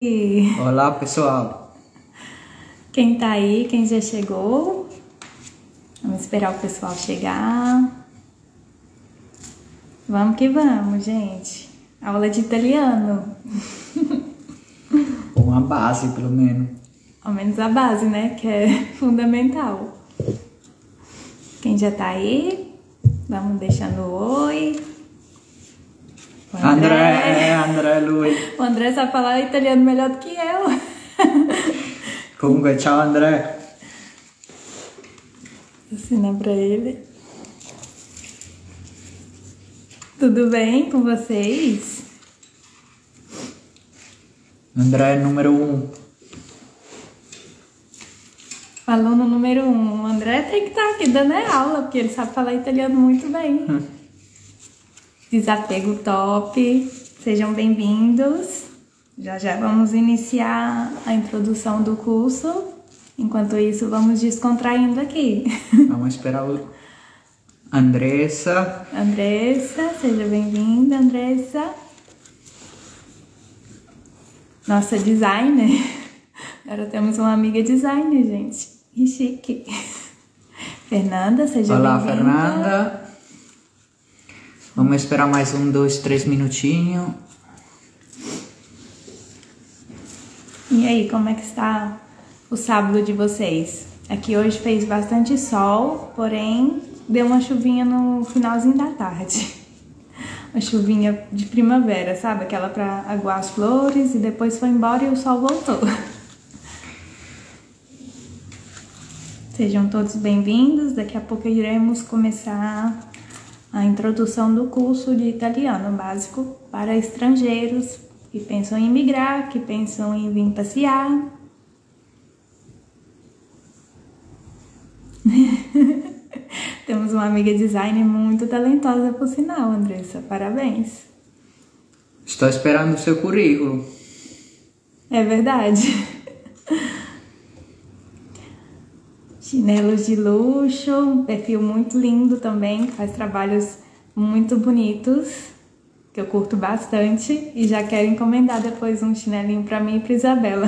Olá, pessoal. Quem tá aí, quem já chegou? Vamos esperar o pessoal chegar. Vamos que vamos, gente. Aula de italiano. Uma base, pelo menos. Ao menos a base, né? Que é fundamental. Quem já tá aí? Vamos deixando o oi. André, lui. O André sabe falar italiano melhor do que eu. Comunque, ciao André. Vou ensinar pra ele. Tudo bem com vocês? André é número 1. Aluno número 1. O André tem que estar aqui dando aula, porque ele sabe falar italiano muito bem. Desapego top. Sejam bem-vindos. Já vamos iniciar a introdução do curso. Enquanto isso, vamos descontraindo aqui. Vamos esperar o Andressa. Andressa, seja bem-vinda, Andressa. Nossa designer. Agora temos uma amiga designer, gente. Que chique. Fernanda, seja bem-vinda. Olá, Fernanda. Vamos esperar mais 2, 3 minutinhos. E aí, como é que está o sábado de vocês? Aqui hoje fez bastante sol, porém deu uma chuvinha no finalzinho da tarde. Uma chuvinha de primavera, sabe? Aquela para aguar as flores e depois foi embora e o sol voltou. Sejam todos bem-vindos. Daqui a pouco iremos começar a introdução do curso de italiano básico para estrangeiros que pensam em migrar, que pensam em vir passear. Temos uma amiga designer muito talentosa, por sinal, Andressa. Parabéns. Estou esperando o seu currículo. É verdade. Chinelos de luxo, um perfil muito lindo também, que faz trabalhos muito bonitos, que eu curto bastante, e já quero encomendar depois um chinelinho para mim e para Isabela.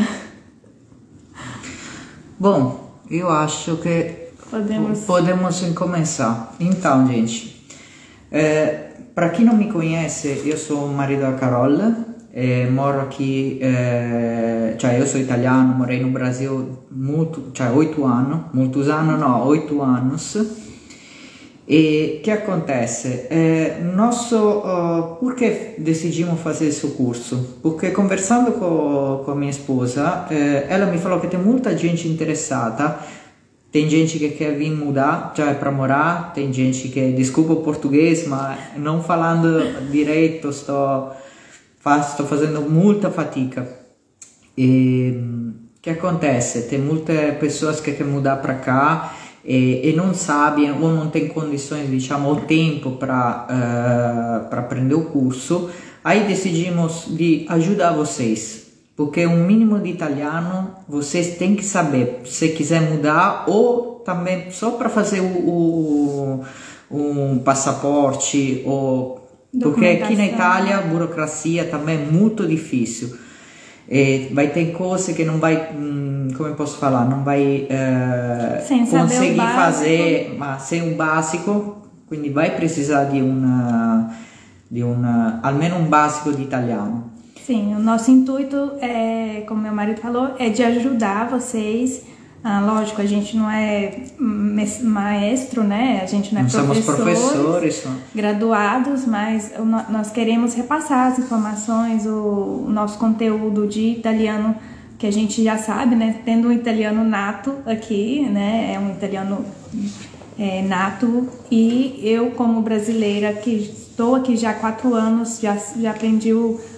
Bom, eu acho que podemos começar. Então, gente, para quem não me conhece, eu sou o marido da Carola. Moro aqui, eu sou italiano, morei no Brasil 8 anni, 8 anos. E que acontece? Por que decidimos fazer esse curso? Porque conversando com a minha esposa, ela me falou que tem muita gente interessada. Tem gente que quer vir mudar, para morar. Tem gente que, desculpa o português, mas não falando direito, estou fazendo muita fatica. E que acontece? Tem muitas pessoas que querem mudar para cá e não sabem ou não têm condições, ou tempo para aprender o curso. Aí decidimos de ajudar vocês, porque um mínimo de italiano vocês têm que saber se quiser mudar ou também só para fazer um passaporte ou... Porque aqui na Itália a burocracia também é muito difícil. Vai ter coisa que não vai, como eu posso falar, não vai conseguir fazer, mas sem o básico, quindi vai precisar de almeno um básico de italiano. Sim, o nosso intuito como meu marido falou, é de ajudar vocês. Lógico, a gente não é maestro, né? A gente não é somos professores graduados, mas nós queremos repassar as informações, o nosso conteúdo de italiano que a gente já sabe, né? Tendo um italiano nato aqui, né? É um italiano nato, e eu, como brasileira, que estou aqui já há 4 anos, já aprendi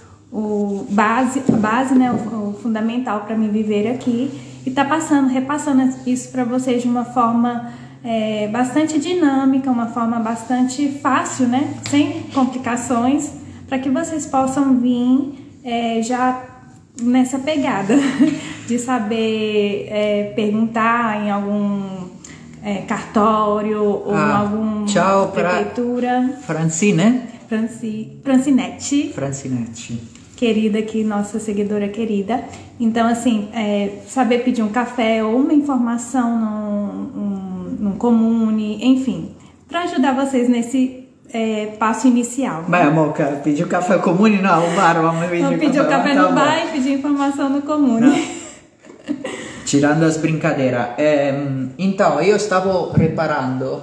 a base, né? O fundamental para me viver aqui. E tá repassando isso para vocês de uma forma bastante dinâmica, uma forma bastante fácil, né? Sem complicações, para que vocês possam vir já nessa pegada de saber perguntar em algum cartório ou alguma prefeitura. Francine? Francinete. querida aqui, nossa seguidora querida. Então, assim, saber pedir um café ou uma informação num Comune, enfim, para ajudar vocês nesse passo inicial. Beh, Moca, pedir um café Comune no bar, vamos pedir um café no bar e pedir informação no Comune. Tirando as brincadeiras. Então, eu estava reparando,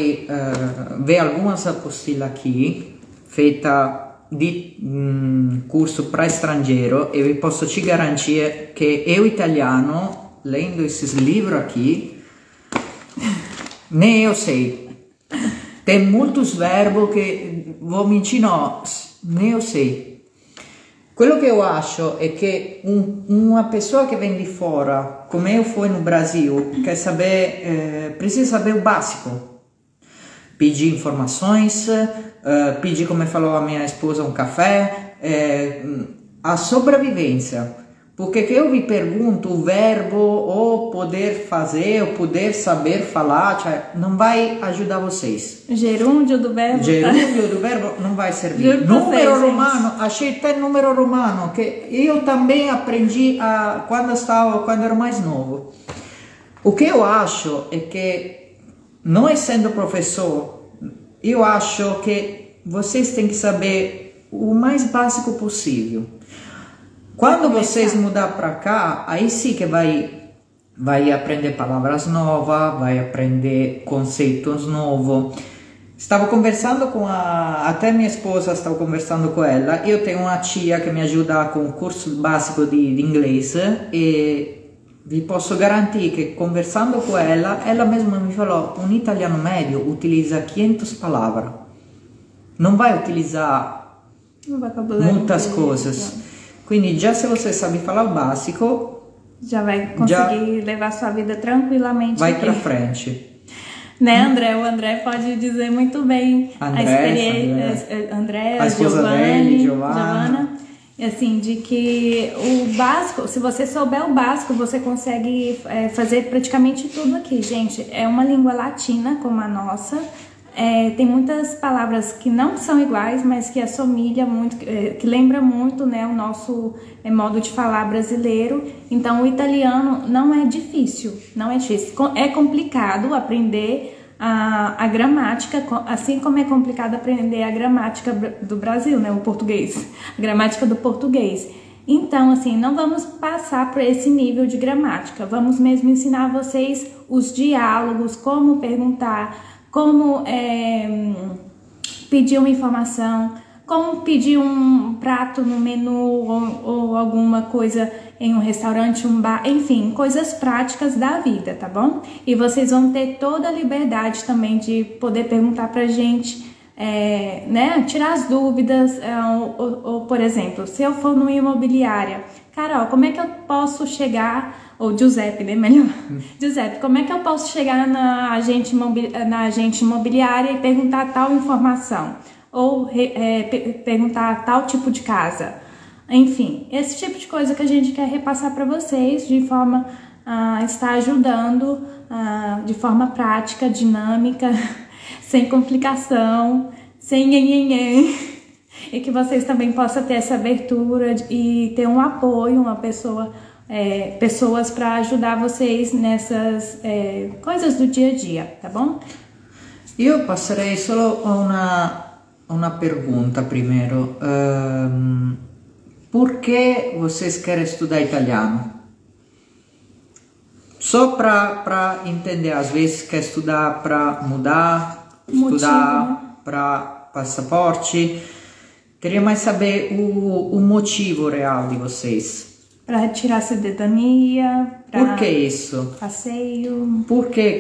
ver algumas apostilas aqui, feita di curso para estrangeiro, e vi posso te garantir que eu italiano, lendo esses livros aqui, nem eu sei. Tem muitos verbos que vou mentir, não, nem eu sei. Quello che io acho è che una persona che vem de fora, come eu fui no Brasil, quer saber, precisa saber o básico. Pedir informações, pedir, como falou a minha esposa, um café, a sobrevivência. Porque que eu me pergunto o verbo, ou poder fazer, ou poder saber falar, cioè, não vai ajudar vocês. Gerúndio do verbo. Gerúndio do verbo não vai servir. Número romano, achei até número romano, que eu também aprendi quando era mais novo. O que eu acho é que, não sendo professor, eu acho que vocês têm que saber o mais básico possível. Quando vocês mudar para cá, aí sim que vai aprender palavras novas, vai aprender conceitos novos. Estava conversando até minha esposa estava conversando com ela. Eu tenho uma tia que me ajuda com o curso básico de inglês e vi posso garantir que conversando com ela mesma me falou, um italiano médio utilizza 500 palavras. Não vai utilizar muitas coisas. Quindi già se você sabe falar o básico, já vai conseguir levar sua vida tranquilamente. Vai para frente. Né, André? O André pode dizer muito bem a experiência. André, a Giovana. Assim, de que o básico, se você souber o básico, você consegue fazer praticamente tudo aqui, gente. É uma língua latina como a nossa. Tem muitas palavras que não são iguais, mas que assemelham muito, que lembra muito, né, o nosso modo de falar brasileiro. Então, o italiano não é difícil, É complicado aprender a gramática, assim como é complicado aprender a gramática do Brasil, né, o português, a gramática do português. Então, assim, não vamos passar por esse nível de gramática, vamos mesmo ensinar vocês os diálogos, como perguntar, como pedir uma informação, como pedir um prato no menu ou alguma coisa em um restaurante, um bar, enfim, coisas práticas da vida, tá bom? E vocês vão ter toda a liberdade também de poder perguntar pra gente, né, tirar as dúvidas, ou, por exemplo, se eu for numa imobiliária, Carol, como é que eu posso chegar... Ou Giuseppe, né? Melhor. Giuseppe, como é que eu posso chegar na agente imobiliária e perguntar tal informação? Ou perguntar tal tipo de casa? Enfim, esse tipo de coisa que a gente quer repassar para vocês de forma a estar ajudando de forma prática, dinâmica, sem complicação, sem nhenhenhen. E que vocês também possam ter essa abertura e ter um apoio, uma pessoas para ajudar vocês nessas coisas do dia a dia, tá bom? Io passerei solo a una pergunta primeiro. Por que vocês querem estudar italiano? Só para entender, às vezes quer estudar para mudar, estudar para passaporte. Queria mais saber o motivo real de vocês. Para tirar a cidadania, por que isso? Passeio. Por que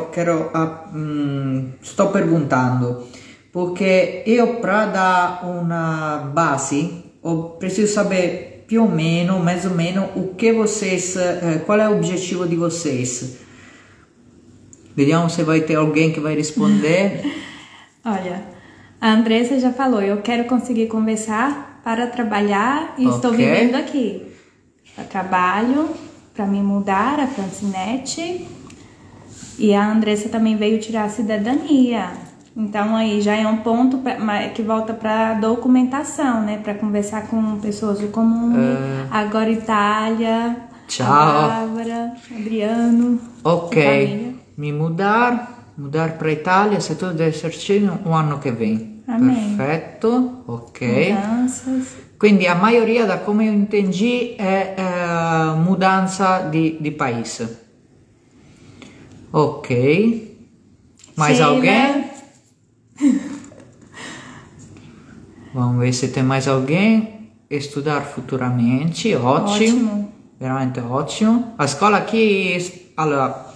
estou perguntando? Porque eu, para dar uma base, eu preciso saber più o meno, mais ou menos, o que vocês, qual é o objetivo de vocês. Vediamo se vai ter alguém que vai responder. Olha, a Andressa já falou, eu quero conseguir conversar para trabalhar e estou vivendo aqui. Eu trabalho para me mudar, a Francinete, e a Andressa também veio tirar a cidadania. Então aí já é um ponto que volta para documentação, né? Para conversar com pessoas do comune. Agora Itália, Ciao. a Bárbara, Adriano. Ok, mi mudar para Itália, se tudo der certinho, o ano che vem. Amém. Perfetto, ok. Mudanças. Quindi a maioria, da come io intendi, è mudanza di paese. Ok. Mais Sheila. alguém? Vamos ver se tem mais alguém. Estudar futuramente, ótimo. Veramente ótimo. A scuola aqui, allora,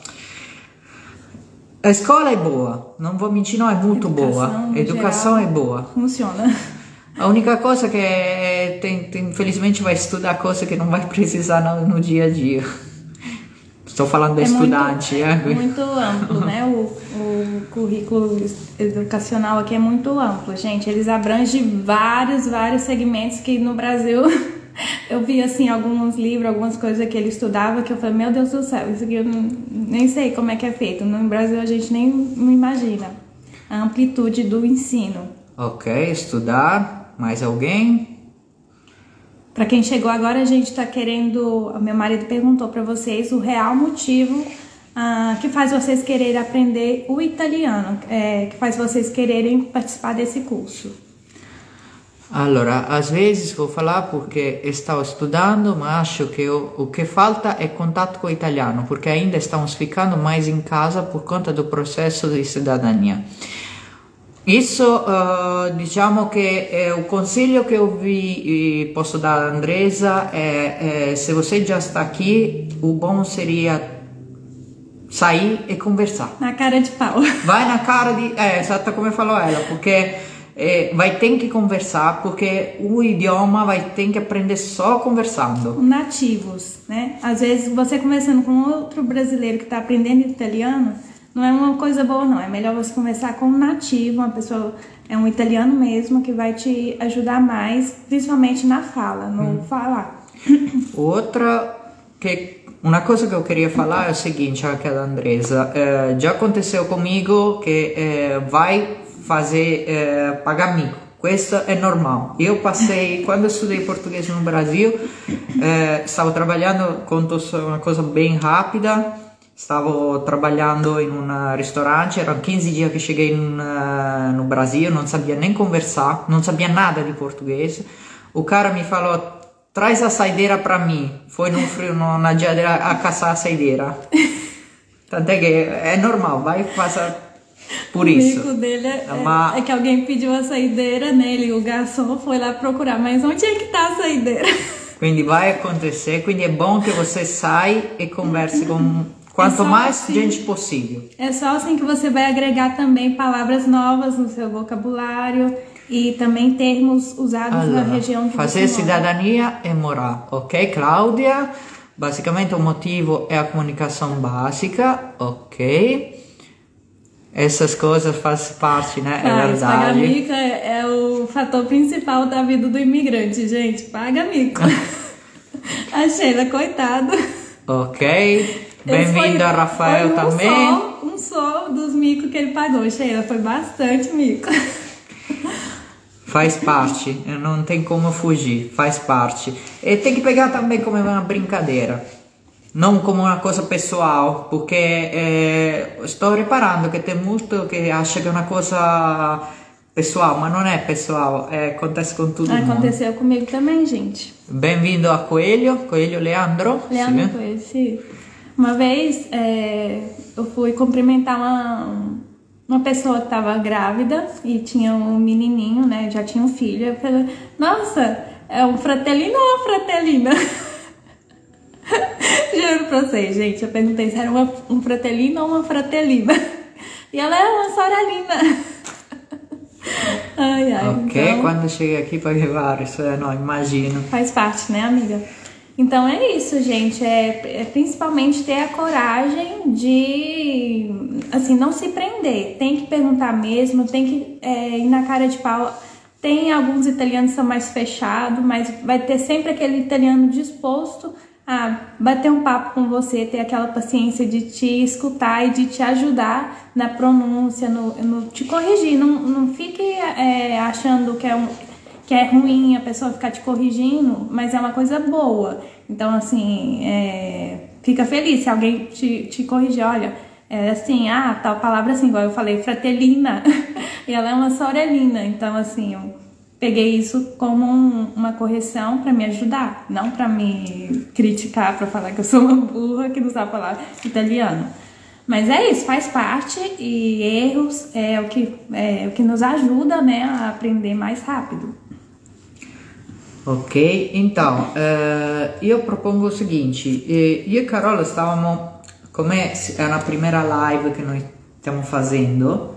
a scuola è boa, non vou mentir, não, é muito boa. A educação é boa. Funciona. A única coisa que infelizmente vai estudar coisa que não vai precisar no dia a dia. Estou falando de estudante. É muito amplo, né? O currículo educacional aqui é muito amplo, gente. Eles abrangem vários segmentos que no Brasil eu vi assim alguns livros, algumas coisas que ele estudava que eu falei, meu Deus do céu, isso aqui eu nem sei como é que é feito. No Brasil a gente nem imagina a amplitude do ensino. Ok, estudar. Mais alguém? Para quem chegou agora, a gente está querendo. Meu marido perguntou para vocês o real motivo que faz vocês quererem aprender o italiano, que faz vocês quererem participar desse curso. Allora, às vezes vou falar porque estou estudando, mas acho que o que falta é contato com o italiano, porque ainda estamos ficando mais em casa por conta do processo de cidadania. Isso, diciamo che o consiglio che eu posso dar a Andresa é se você já está aqui, o bom seria sair e conversar. Na cara de pau. Vai na cara de... exato come falou ela, porque vai ter que conversar, porque o idioma vai ter que aprender só conversando. Nativos, né? Às vezes você conversando com outro brasileiro que está aprendendo italiano, não é uma coisa boa, não. É melhor você conversar com um nativo, uma pessoa, um italiano mesmo, que vai te ajudar mais, principalmente na fala, no falar. Uma coisa que eu queria falar é o seguinte, aqui da Andresa. Já aconteceu comigo que vai fazer pagar mico. Questo è normal. Eu passei, quando eu estudei português no Brasil, stavo trabalhando, conto uma coisa bem rápida. Stavo trabalhando in un ristorante, erano 15 dias que cheguei no Brasil, não sabia nem conversar, não sabia nada de português. O cara me falou, traz a saideira para mim. Foi na geladeira a caçar a saideira. Tant'è che é normal, vai passar por isso. O mico dele é que alguém pediu a saideira nele, o garçom foi lá procurar, mas onde é que tá a saideira? Quindi vai acontecer, quindi è bom che você sai e converse com quanto mais assim, gente possível. É só assim que você vai agregar também palavras novas no seu vocabulário e também termos usados na região que fazer você cidadania e morar, ok, Cláudia? Basicamente o motivo é a comunicação básica, ok? Essas coisas fazem parte, né? É verdade. Pagar mico é o fator principal da vida do imigrante, gente. Paga mico. A Sheila, coitado. Ok. Bem-vindo a Rafael também. Um só dos micos que ele pagou, Sheila. Foi bastante mico. Faz parte, não tem como fugir, faz parte. E tem que pegar também como uma brincadeira, não como uma coisa pessoal, porque estou reparando que tem muito que acha que é uma coisa pessoal, mas não é pessoal, acontece com todo mundo. Aconteceu comigo também, gente. Bem-vindo a Coelho Leandro. Leandro Coelho, sim. Uma vez eu fui cumprimentar uma pessoa que estava grávida e tinha um menininho, né? Já tinha um filho. Eu falei, nossa, é um fratelino ou uma fratelina? Juro pra vocês, gente. Eu perguntei se era um fratelino ou uma fratelina. E ela é uma soralina. Ai, Ok, então, quando cheguei aqui para levar, isso não, imagino. Faz parte, né, amiga? Então é isso, gente, principalmente ter a coragem de, assim, não se prender, tem que perguntar mesmo, tem que ir na cara de pau. Tem alguns italianos que são mais fechados, mas vai ter sempre aquele italiano disposto bater um papo com você, ter aquela paciência de te escutar e de te ajudar na pronúncia, no te corrigir. Não fique achando que é ruim a pessoa ficar te corrigindo, mas é uma coisa boa. Então, assim, fica feliz se alguém te corrigir. Olha, assim, tal palavra assim, igual eu falei, fratelina, e ela é uma sorelina. Então, assim, eu peguei isso como uma correção para me ajudar, não para me criticar, para falar que eu sou uma burra que não sabe falar italiano. Mas é isso, faz parte, e erros é o que nos ajuda, né, a aprender mais rápido. Ok, então, io propongo il seguinte, io e Carola stavamo, come è una prima live che noi stiamo facendo,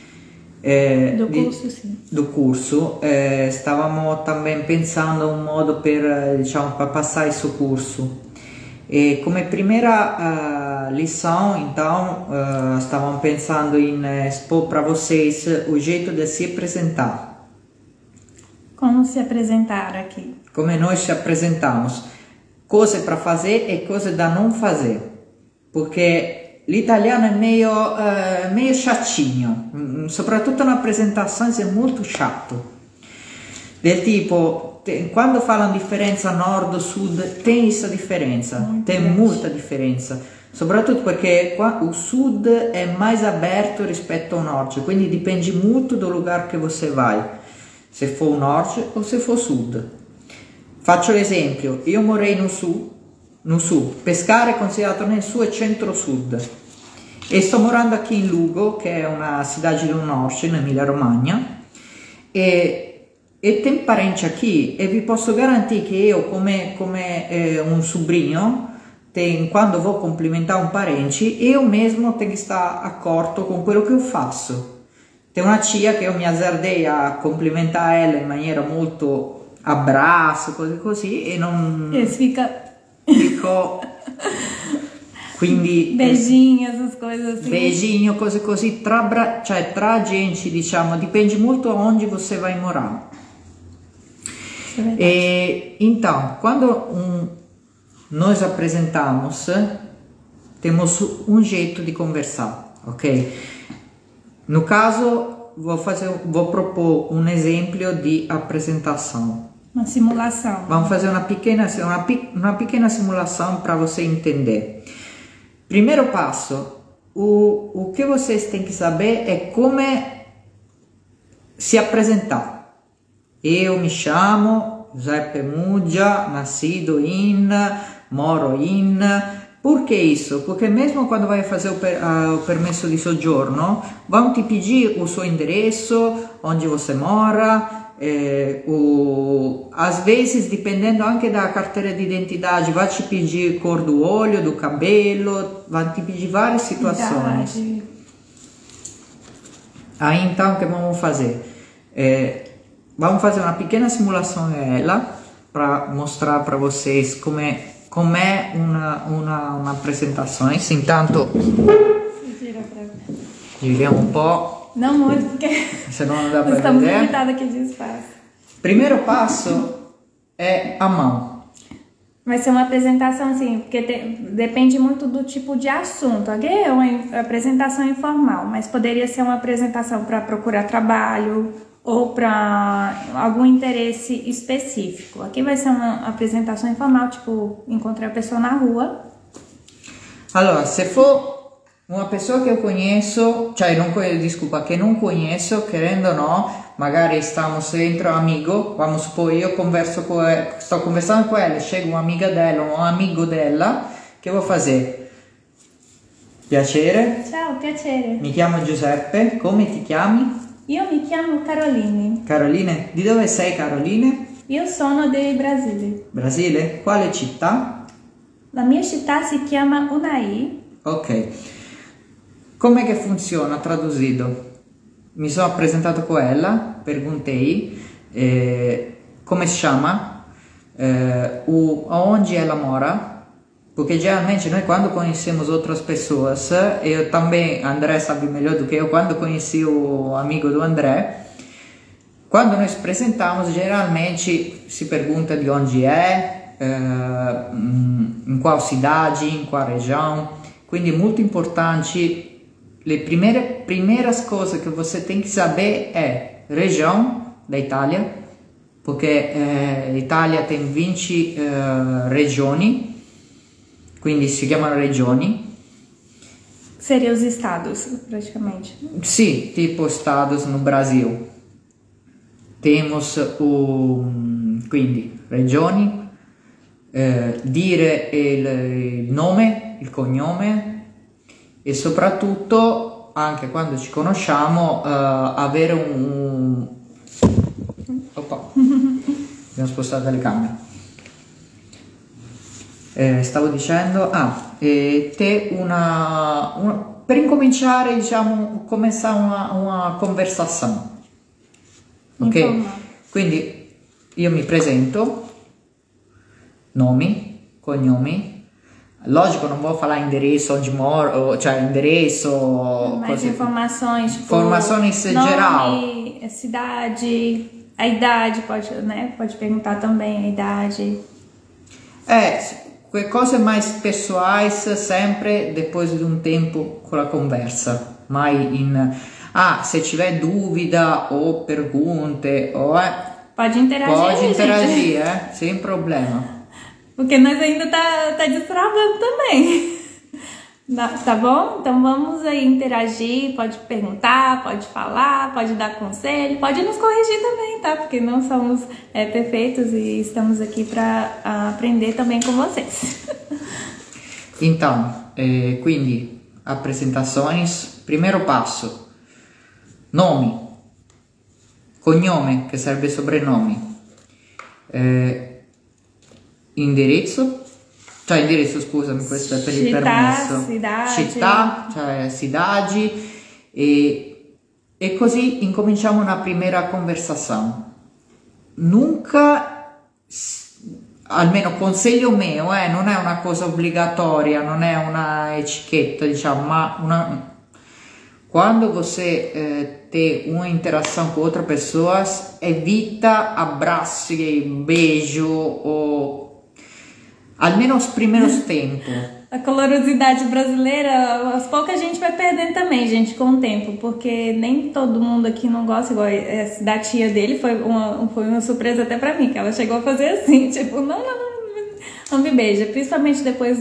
do curso, stavamo também pensando un modo per, diciamo, per passare il suo curso. E come prima lição, então, stavamo pensando in expor para vocês o jeito de se apresentar. Como se apresentar aqui? Come noi ci apresentamos, cose para fazer e cose da non fazer, perché l'italiano è meio chatinho, soprattutto na apresentação é muito chato, del tipo, quando falam differenza nord-sud, tem essa differenza, tem muita differenza, soprattutto perché qua o sud è mais aberto rispetto ao norte, quindi dipende muito do lugar che você vai, se for norte o se for sud. Faccio l'esempio, io morei no sud, Pescara è considerato nel suo e centro-sud, e sto morando aqui in Lugo, che è una cidade do norte, in Emilia Romagna, e tem parenti aqui, e vi posso garantire che io come un sobrinho, quando vou cumprimentare un parente, io mesmo tenho que estar accorto con quello che io faccio. Tem una tia che io mi azzardei a complimentare ela in maniera molto abbraccio, così, e non... E dico... Quindi... Beijinho, essas coisas assim. Beijinho, cose così, tra gente, diciamo, dipende molto onde você vai morar. E, então, quando nós apresentamos, temos um jeito de conversar, ok? No caso, vou propor um exemplo de apresentação. Uma simulação. Vamos fazer uma pequena simulação para você entender. Primeiro passo, o que vocês têm que saber é como se apresentar. Eu me chamo Giuseppe Muggia, nascido moro in... Por que isso? Porque mesmo quando vai fazer o permesso di soggiorno, vão te pedir o seu endereço, onde você mora, às vezes, dependendo anche da carteira de identidade, vai te pedir cor do olho, do cabelo, vai te pedir várias situações. Aí então, o que vamos fazer? Vamos fazer uma pequena simulação ela, para mostrar para vocês como é uma apresentação. Intanto giriamo un po'. Não muito, porque senão não dá para ver. Estamos limitados aqui de espaço. Primeiro passo é a mão. Vai ser uma apresentação assim, porque depende muito do tipo de assunto. Aqui é uma apresentação informal, mas poderia ser uma apresentação para procurar trabalho ou para algum interesse específico. Aqui vai ser uma apresentação informal, tipo, encontrar a pessoa na rua. Allora, se for uma pessoa che io conheço, desculpa, che non conheço, querendo ou não, magari estamos entre amigo, vamos supor, io sto conversando com ela, chega uma amiga dela, um amigo dela, che vou fazer? Piacere. Ciao, piacere. Mi chiamo Giuseppe, come ti chiami? Io mi chiamo Caroline. Caroline? Di dove sei, Caroline? Io sono di Brasile. Brasile? Quale città? La mia città si chiama Unai. Ok. Com'è che funziona traduzido? Mi sono presentato con ella, perguntei come si chiama, onde ela mora, porque geralmente noi quando conhecemos outras pessoas, eu também, André sabe melhor do que eu, quando conheci o amigo do André, quando nos apresentamos, geralmente si pergunta di onde é, in qual cidade, in qual região. Quindi è molto importante, le primeiras coisas que você tem que saber é região da Itália, porque l'Italia tem 20 regioni, quindi si chiamano regioni. Seriam os estados, praticamente. Sì, tipo estados no Brasil. Temos quindi regioni, dire il nome, il cognome e soprattutto anche quando ci conosciamo avere Oppa, abbiamo spostato la telecamera. Stavo dicendo, per incominciare, diciamo, cominciare una conversazione, ok? Quindi io mi presento, nomi, cognomi, lógico, non vou falar endereço, cioè endereço, mais informações, tipo, informações geral, nome, cidade, a idade, pode perguntar também a idade. Cose mais pessoais sempre depois de um tempo com a conversa, mai se tiver dúvida ou pergunte pode interagir, sem problema. Porque nós ainda tá destravando também. Tá bom? Então vamos aí interagir, pode perguntar, pode falar, pode dar conselho, pode nos corrigir também, tá? Porque não somos perfeitos e estamos aqui para aprender também com vocês. Então, quindi apresentações, primeiro passo, nome, cognome, che serve sobrenome, indirizzo, scusami, questo è per il permesso. Città, cioè cidade, e così incominciamo una prima conversazione. Nunca, almeno consiglio mio, non è una cosa obbligatoria, non è una etichetta, diciamo, ma quando você tem uma interação com outra pessoa, evita abraços, beijo ou almeno os primeiros tempos. A colorosidade brasileira, aos poucos a gente vai perdendo também, gente, com o tempo, porque nem todo mundo aqui não gosta, igual da tia dele, foi uma surpresa até pra mim, que ela chegou a fazer assim, tipo, não me beija, principalmente depois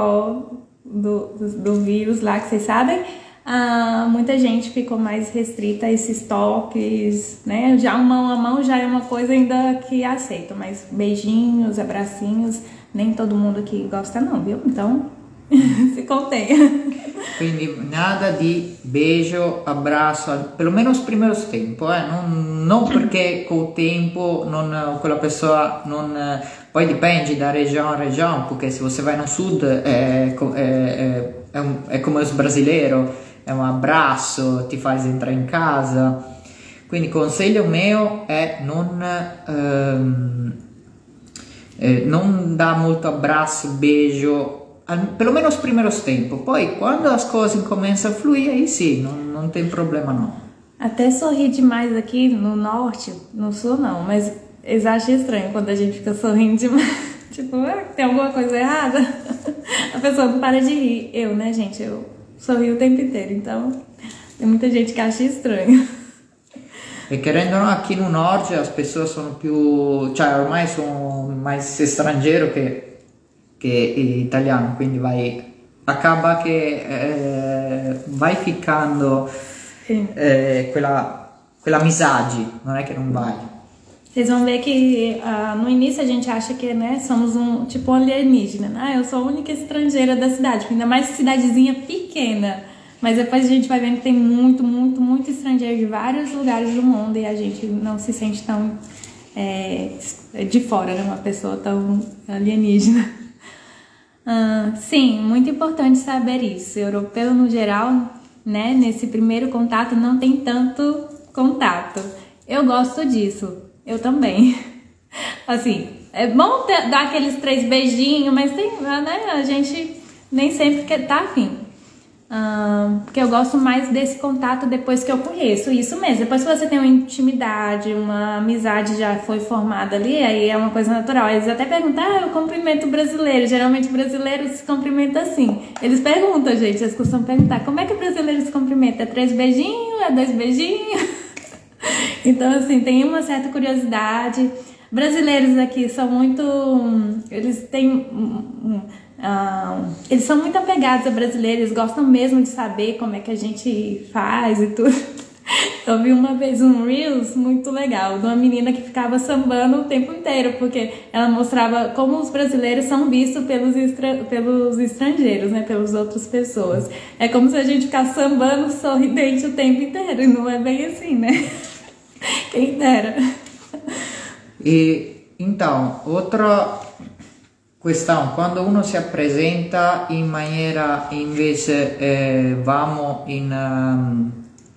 do vírus lá, que vocês sabem, muita gente ficou mais restrita a esses toques, né, já mão a mão já é uma coisa ainda que aceito, mas beijinhos, abracinhos, nem todo mundo aqui gosta não, viu? Então, se contenha. Quindi nada di beijo, abraço, pelo menos os primeiros tempos, non perché col tempo quella pessoa non... Poi dipende da região a região, porque se você vai no sud é come os brasileiros, é um abraço, ti faz entrar in casa. Quindi consiglio mio è non dá molto abraço, beijo, pelo menos os primeiros tempos. Poi quando as coisas começam a fluir, aí sim, não tem problema não. Até sorrir demais aqui no norte, no sul não, mas eles acham estranho quando a gente fica sorrindo demais. Tipo, tem alguma coisa errada? A pessoa não para de rir. Eu, né, gente? Eu sorrio o tempo inteiro, então tem muita gente que acha estranho. E querendo o no, aqui no norte as pessoas sono più, cioè ormai sono mais straniero che italiano, quindi acaba che vai ficando quella amizade, non è che non vai. Vocês vão ver que no início a gente acha que, né, somos tipo alienígena, né? Eu sou a única estrangeira da cidade, ainda mais cidadezinha pequena. Mas depois a gente vai vendo que tem muito, muito, muito estrangeiro de vários lugares do mundo e a gente não se sente tão de fora, né? Uma pessoa tão alienígena. Sim, muito importante saber isso. Europeu, no geral, né, nesse primeiro contato não tem tanto contato. Eu gosto disso. Eu também. Assim, é bom dar aqueles 3 beijinhos, mas tem, né, a gente nem sempre tá afim. Porque eu gosto mais desse contato depois que eu conheço, isso mesmo. Depois que você tem uma intimidade, uma amizade já foi formada ali, aí é uma coisa natural. Eles até perguntam, eu cumprimento brasileiro. Geralmente brasileiro se cumprimenta assim. Eles perguntam, gente, eles costumam perguntar, como é que o brasileiro se cumprimenta? É 3 beijinhos? É 2 beijinhos? Então, assim, tem uma certa curiosidade. Brasileiros aqui são muito... Eles têm... eles são muito apegados a brasileiros, eles gostam mesmo de saber como é que a gente faz e tudo. Eu vi uma vez um Reels muito legal, de uma menina que ficava sambando o tempo inteiro, porque ela mostrava como os brasileiros são vistos pelos estrangeiros, né, pelas outras pessoas. É como se a gente ficasse sambando sorridente o tempo inteiro, e não é bem assim, né? Quem dera. E então, outra questão, quando uno si presenta in maniera invece vamo in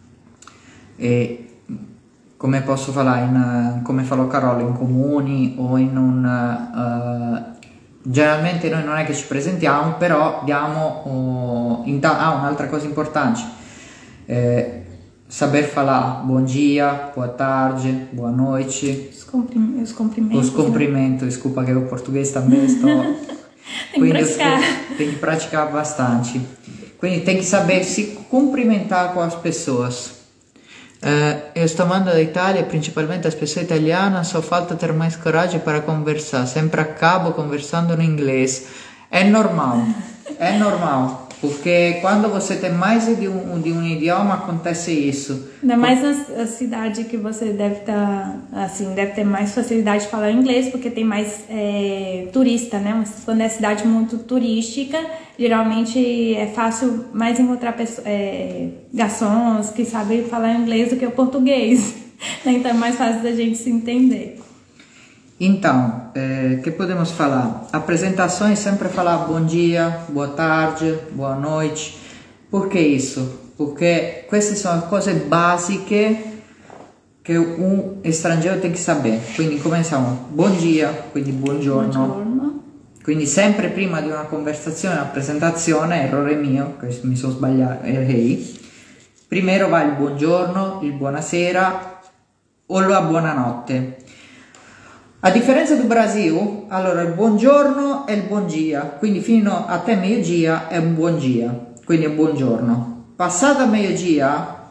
come posso parlare come falò Carola, in comuni o in un generalmente noi non è che ci presentiamo, però diamo un'altra cosa importante, saber falar bom dia, boa tarde, boa noite. Os cumprimentos. Os cumprimentos, desculpa que eu português também estou... Tem que praticar bastante. Quindi tem que saber se cumprimentar com as pessoas. Eu estou andando da Itália, principalmente as pessoas italianas, só falta ter mais coragem para conversar. Sempre acabo conversando no inglês. É normal, porque quando você tem mais de um idioma acontece isso. Ainda mais na cidade que você deve estar, assim, deve ter mais facilidade de falar inglês, porque tem mais turista, né? Mas quando é cidade muito turística, geralmente é fácil mais encontrar garçons que sabem falar inglês do que o português. Então é mais fácil da gente se entender. Então, que podemos falar? Apresentações, sempre falar bom dia, boa tarde, boa noite. Por que isso? Porque queste sono cose basiche che un straniero tem que saber. Quindi cominciamo, buon dia, quindi buongiorno. Quindi sempre prima di una conversazione, una presentazione, errore mio, che mi sono sbagliato, primero va il buongiorno, il buonasera o la buonanotte. A differenza do Brasil, allora il buongiorno è il buon dia, quindi fino a te meio-dia è un buon dia, quindi è buongiorno. Passato a meio-dia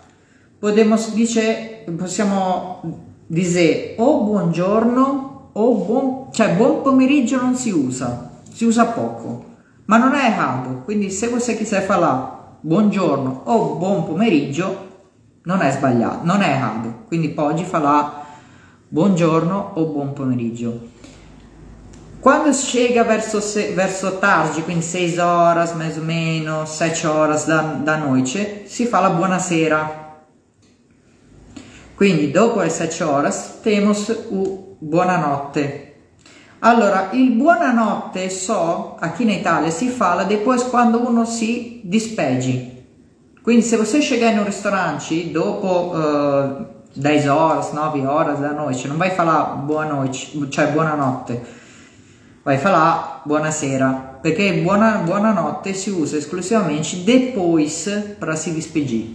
possiamo dire o buongiorno o buon pomeriggio non si usa poco, ma non è errato, quindi se você quiser falar buongiorno o buon pomeriggio non è sbagliato, non è errato, quindi pode falar buongiorno o buon pomeriggio. Quando chega verso tarde, quindi 6 horas, mais ou menos, 7 horas da noite, si fala buonasera. Quindi dopo le 7 horas temos o buonanotte. Allora, il buonanotte aqui na Itália si fala depois quando uno si despede. Quindi se você chegar no ristorante dopo 10 horas, 9 horas da noite, não vai falar boa noite, buonanotte, vai falar buonasera, perché buonanotte si usa esclusivamente depois para se despedir.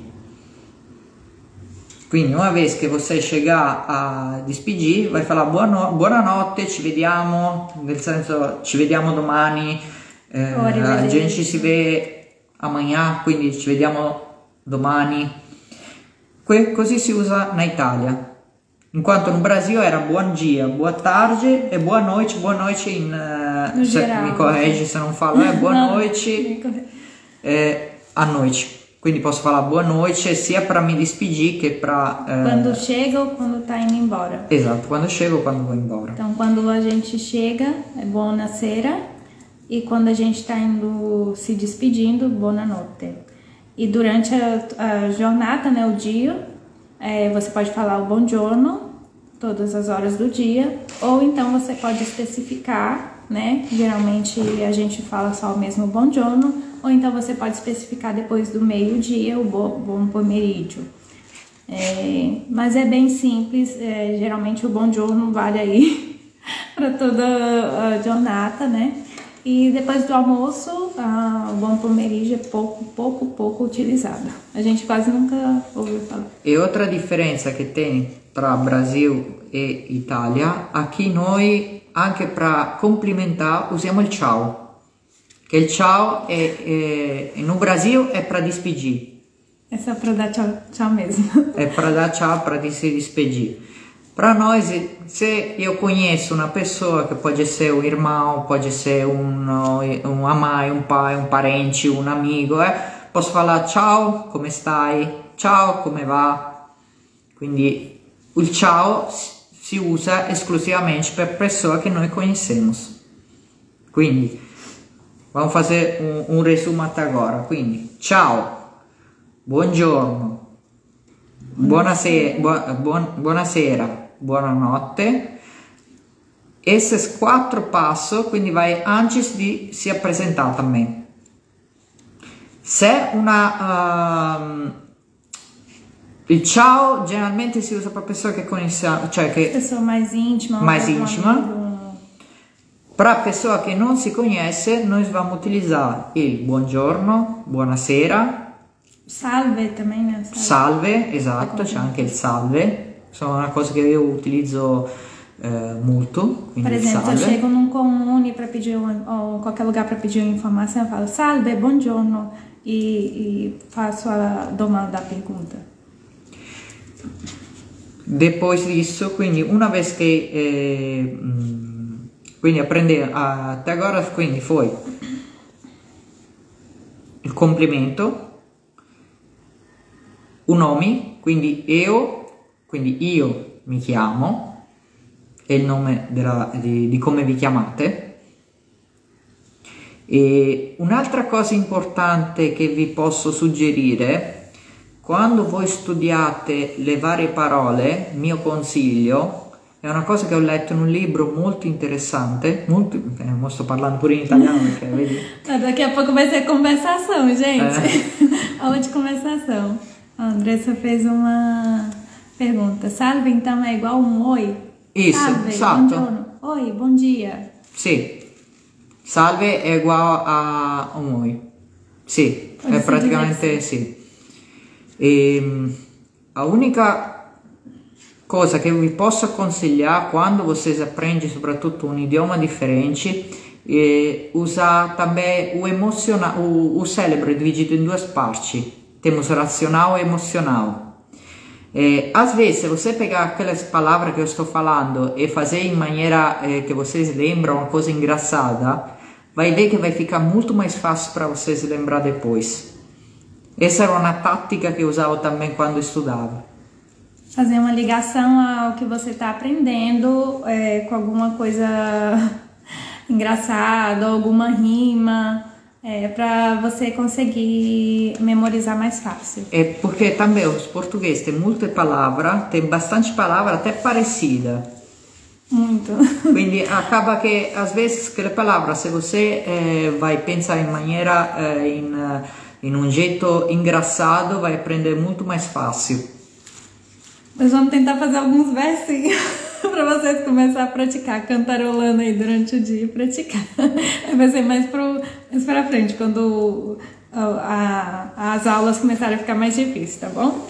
Quindi una vez che você chegar a despedir, vai falar buonanotte, ci vediamo, nel senso ci vediamo domani, a gente si vede amanhã, quindi ci vediamo domani. Così si usa na Itália, enquanto no Brasil era buon dia, boa tarde e boa noite mi corregge se non falo, boa noite à noite. Quindi posso falar boa noite sia para me despedir que para... Quando chega ou quando tá indo embora. Exato, quando chega ou quando vou embora. Então, quando a gente chega, é buonasera, e quando a gente tá indo se despedindo, buonanotte. E durante a jornada, né, o dia, você pode falar o buongiorno, todas as horas do dia, ou então você pode especificar, né, geralmente a gente fala só o mesmo buongiorno, ou então você pode especificar depois do meio-dia o buon pomeriggio. Mas é bem simples, geralmente o buongiorno vale aí para toda a jornada, né? E depois do almoço, o buon pomeriggio é pouco utilizado. A gente quase nunca ouviu falar. E outra differenza che tem tra Brasil e Italia, aqui noi anche para cumprimentar usiamo il ciao, che il ciao no Brasil é para despedir. É só para dar tchau mesmo. É para dar tchau, para se despedir. Para nós, se eu conheço uma pessoa que pode ser um irmão, pode ser uma mãe, um pai, um parente, um amigo, posso falar ciao, come stai? Ciao, come va? Quindi il ciao si usa esclusivamente per persone che noi conhecemos. Quindi vamos fazer um resumo até agora. Quindi ciao, buongiorno, buonasera, buonanotte. Esses 4 passos, quindi vai antes di si apresentar também. Se il ciao generalmente si usa per persone che conosciamo, cioè che pessoa mais íntima. Para pessoa che non si conhece, noi vamos utilizzare il buongiorno, buonasera, salve também, né? Salve, esatto, c'è anche il salve. Sono una cosa che io utilizzo molto. Por exemplo, eu chego num comune para pedir ou qualquer lugar para pedir uma informação, eu falo salve, buongiorno e faço a domanda, a pergunta. Depois disso, quindi una vez che quindi apprende até agora, quindi foi il complimento, o nome, quindi io mi chiamo, è il nome di come vi chiamate. E un'altra cosa importante che vi posso suggerire, quando voi studiate le varie parole, mio consiglio, è una cosa che ho letto in un libro molto interessante, sto parlando pure in italiano perché vedi? Daqui a pouco vai ser conversação, gente. Aula de conversação. A Andressa fez uma pergunta. Salve então é igual oi? Isso, salve, esatto. buongiorno. Oi, bom dia. Sì, salve è uguale a oi. Sì, è praticamente sì. E a única cosa che vi posso consigliare quando vocês aprendem soprattutto un idioma differente é usar também o cérebro dividido em 2 partes. Temos racional e emocional. Às vezes, se você pegar aquelas palavras que eu estou falando e fazer em maneira que vocês lembram uma coisa engraçada, vai ver que vai ficar muito mais fácil para vocês lembrar depois. Essa era uma tática que eu usava também quando estudava. Fazer uma ligação ao que você está aprendendo com alguma coisa engraçada, alguma rima, para você conseguir memorizar mais fácil. É porque também os portugueses têm muitas palavras, tem bastante palavras até parecidas. Muito. Quindi acaba che às vezes quelle palavre, se você vai pensar em maneira in un jeito engraçado, vai aprender muito mais fácil. Mas vamos tentar fazer alguns versinhos para vocês começar a praticar, cantarolando aí durante o dia e praticar. Vai ser mais para frente, quando as aulas começarem a ficar mais difíceis, tá bom?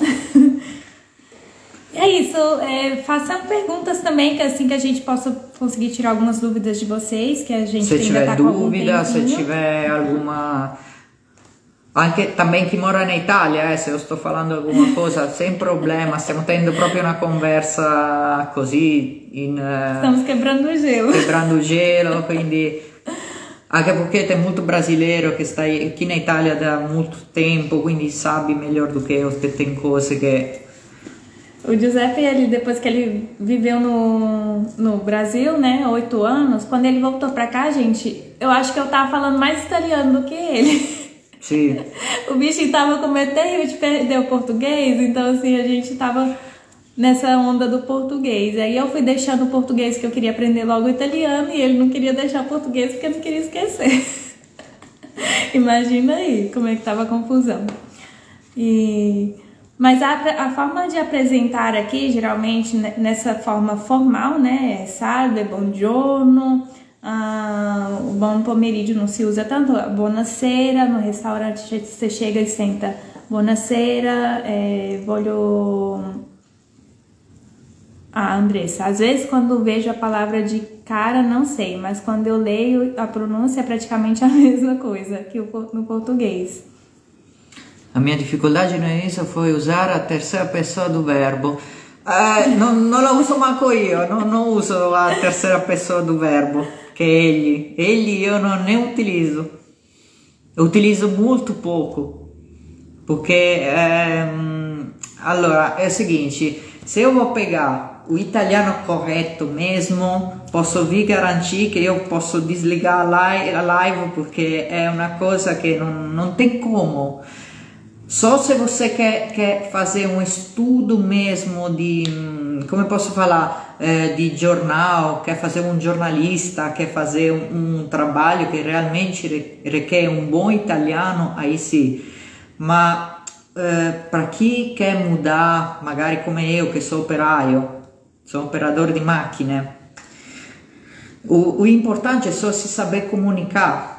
É isso, façam perguntas também, que assim que a gente possa conseguir tirar algumas dúvidas de vocês, que a gente ainda tá com algum tempinho. Se tiver alguma... Anche também chi mora in Italia, se io sto parlando alguma cosa, sem problema, stiamo tenendo proprio una conversa così, Estamos quebrando o gelo. Quebrando o gelo, quindi... Anche perché tem muito brasileiro que está aqui na Itália da muito tempo, quindi sabe melhor do que eu, que tem coisas que... O Giuseppe, depois que ele viveu no Brasil, né, 8 anos, quando ele voltou pra cá, gente, eu acho que eu tava falando mais italiano do que ele. Sim. O bichinho tava com medo terrível de perder o português, então assim, a gente tava nessa onda do português. Aí eu fui deixando o português, que eu queria aprender logo o italiano, e ele não queria deixar o português porque não queria esquecer. Imagina aí como é que tava a confusão. Mas a forma de apresentar aqui, geralmente nessa forma formal, né, é salve, buongiorno, O buon pomeriggio não se usa tanto. Buonasera, no restaurante você chega e senta. Buonasera, voglio... Andressa, às vezes quando vejo a palavra de cara, não sei, mas quando eu leio, a pronúncia é praticamente a mesma coisa que no português. A minha dificuldade no início foi usar a terceira pessoa do verbo. Non la uso manco io, non uso a terceira pessoa do verbo, che è egli. Egli io non ne utilizzo. Utilizzo molto pouco. Porque, allora, è o seguinte, se eu vou pegar o italiano correto mesmo, posso vi garantir que eu posso desligar a live, porque é uma coisa que não tem como. Só se você quer fazer um estudo mesmo de, como eu posso falar, de jornal, quer fazer um jornalista, quer fazer um trabalho que realmente requer um bom italiano, aí sim. Mas para chi quer mudar, magari come io che sono operaio, sono operador di macchine, o importante é só se saber comunicar.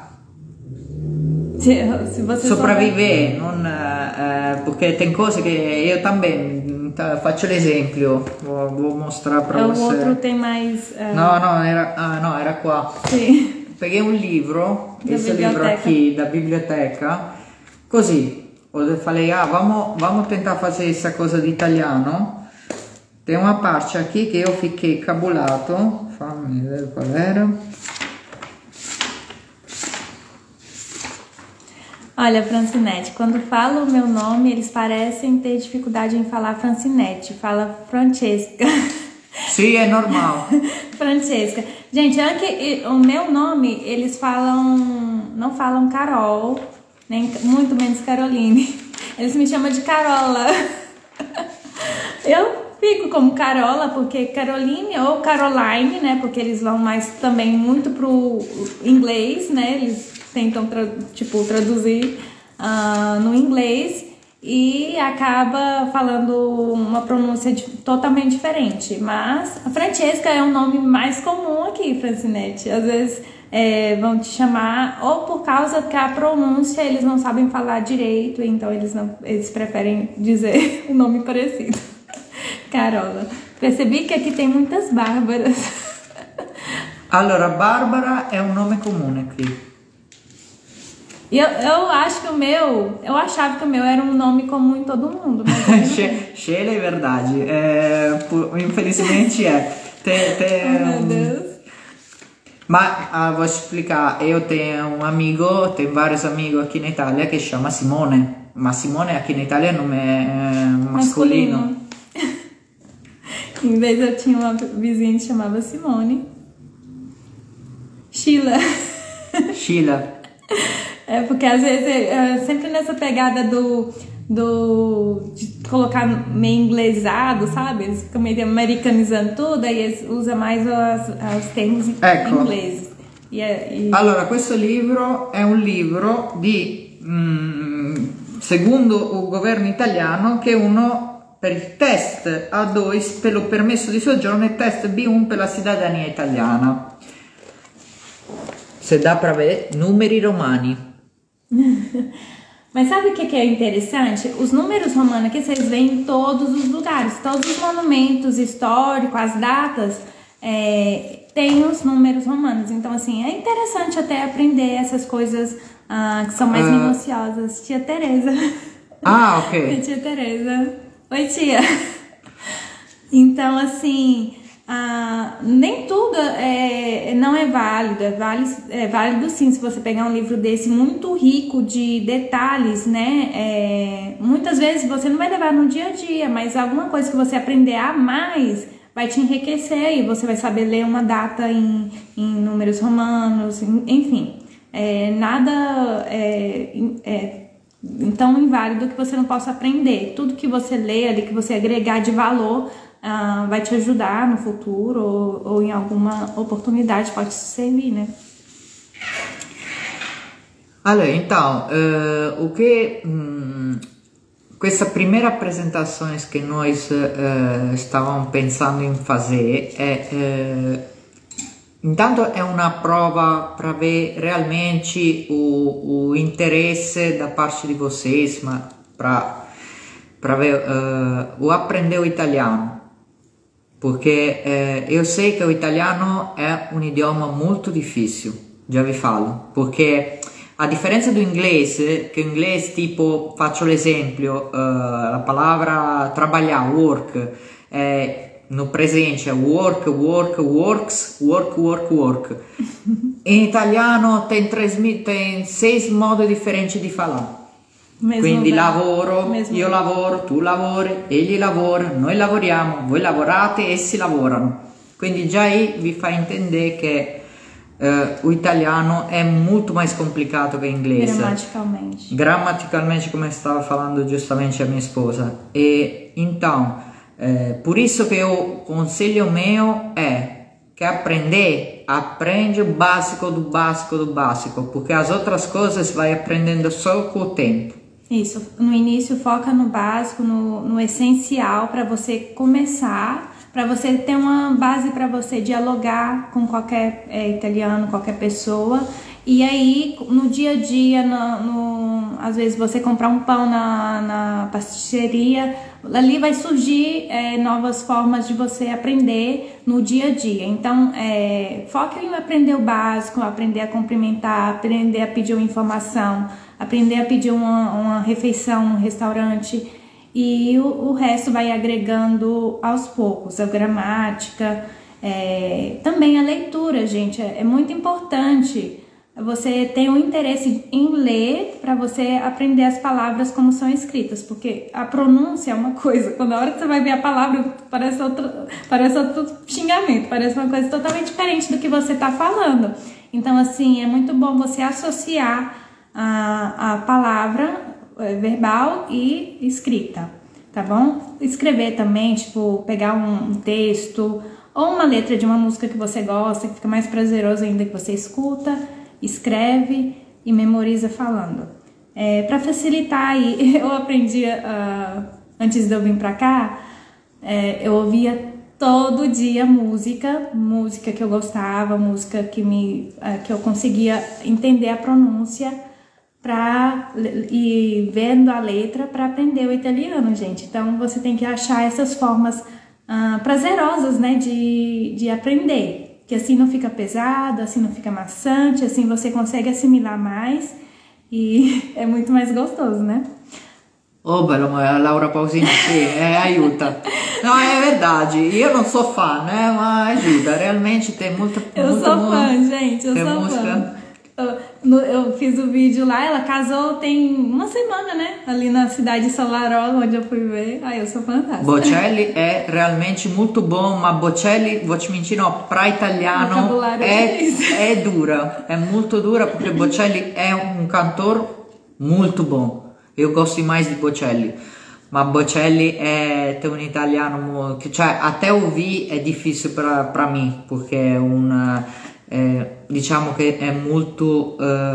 Se você Sopravviver, perché tem cose che io também faccio l'esempio, vou mostrar para você. O outro tem mais... era qua. Sì. Peguei um livro, esse livro aqui da biblioteca, così. Eu falei, vamos tentar fazer essa coisa de italiano. Tem uma parte aqui que eu fiquei cabulato. Fammi vedere qual era. Olha, Francinete, quando falo o meu nome, eles parecem ter dificuldade em falar Francinete. Fala Francesca. Sim, é normal. Francesca. Gente, anche o meu nome, eles não falam Carol, nem muito menos Caroline. Eles me chamam de Carola. Eu fico como Carola, porque Caroline ou Caroline, né? Porque eles vão mais também muito pro inglês, né? Eles tentam traduzir no inglês e acaba falando uma pronúncia totalmente diferente. Mas a Francesca é um nome mais comum aqui, Francinete. Às vezes vão te chamar ou por causa que a pronúncia eles não sabem falar direito, então eles preferem dizer um nome parecido. Carola. Percebi que aqui tem muitas Bárbaras. Allora, Bárbara é um nome comum aqui. Eu acho que eu achava que o meu era um nome comum em todo mundo. Mas Sheila é verdade. Infelizmente é. Oh, meu Deus. Mas vou explicar. Eu tenho tenho vários amigos aqui na Itália que chama Simone. Mas Simone aqui na Itália é nome masculino. Em vez eu tinha uma vizinha que chamava Simone. Sheila. Sheila. Porque às vezes, sempre nessa pegada de colocar meio inglesado, sabe? Eles ficam meio americanizando tudo, aí eles usam mais os termos ingleses. Allora, questo libro è un libro di, secondo il governo italiano, che uno per il test A2 per il permesso di soggiorno e test B1 per la cidadania italiana. Se dá para ver, numeri romani. Mas sabe o que é interessante? Os números romanos que vocês veem em todos os lugares, todos os monumentos históricos, as datas, tem os números romanos. Então, assim, é interessante até aprender essas coisas que são mais minuciosas. Tia Tereza. Ah, ok. Tia Tereza. Oi, tia. Então, assim... nem tudo não é válido, é válido sim se você pegar um livro desse muito rico de detalhes, né? Muitas vezes você não vai levar no dia a dia, mas alguma coisa que você aprender a mais vai te enriquecer e você vai saber ler uma data em números romanos, enfim, nada tão inválido que você não possa aprender. Tudo que você lê ali, que você agregar de valor, vai te ajudar no futuro ou em alguma oportunidade pode te servir, né? Allora, então, questa primeira apresentação que nós estávamos pensando em fazer intanto è una prova para ver realmente o interesse da parte de vocês, para ver o aprender o italiano, porque eu sei que o italiano é um idioma muito difícil, já vi falo, porque a differenza do inglese, che in inglese tipo, faccio l'esempio, la palavra trabalhar, work, no presente é work, work, works, work, work, work. In italiano tem 6 modi differenti di falar. Quindi lavoro, io lavoro, tu lavori, egli lavora, noi lavoriamo, voi lavorate, essi lavorano. Quindi già aí vi fa intendere che o italiano é muito mais complicado que o inglês. Gramaticalmente, como estava falando justamente a minha esposa. E então, por isso que o conselho meu é que aprende o básico do básico do básico, porque as outras coisas vai aprendendo só com o tempo. Isso, no início foca no básico, no essencial para você começar, para você ter uma base para você dialogar com qualquer italiano, qualquer pessoa. E aí, no dia a dia, às vezes você comprar um pão na pasticceria, ali vai surgir novas formas de você aprender no dia a dia. Então, foca em aprender o básico, aprender a cumprimentar, aprender a pedir uma informação, aprender a pedir uma refeição no restaurante. E o resto vai agregando aos poucos, a gramática, também a leitura, gente, é muito importante você ter um interesse em ler para você aprender as palavras como são escritas, porque a pronúncia é uma coisa, quando a hora que você vai ver a palavra parece outro xingamento, parece uma coisa totalmente diferente do que você está falando. Então, assim, é muito bom você associar a palavra verbal e escrita, tá bom? Escrever também, tipo, pegar um texto ou uma letra de uma música que você gosta, que fica mais prazeroso ainda que você escuta, escreve e memoriza falando. Para facilitar aí, eu aprendi, antes de eu vir pra cá, eu ouvia todo dia música que eu gostava, música que eu conseguia entender a pronúncia, e vendo a letra para aprender o italiano, gente. Então você tem que achar essas formas prazerosas, né, de aprender, que assim não fica pesado, assim não fica maçante, assim você consegue assimilar mais e é muito mais gostoso, né? Oh, bello, a Laura Pausini sì, aiuta. No, è verdade. Io non so fã, né? Mas ajuda. Realmente tem muita. Eu sou fã, gente. Eu sou fã. Eu fiz o vídeo lá, ela casou tem uma semana, né? Ali na cidade de Solarola, onde eu fui ver. Eu sou fantástica. Bocelli é realmente muito bom, mas Bocelli, vou te mentir, no, para italiano é dura. É muito dura, porque Bocelli é um cantor muito bom. Eu gosto mais de Bocelli. Ma Bocelli tem un italiano che, cioè, até ouvir è difficile per me, perché è diciamo che è molto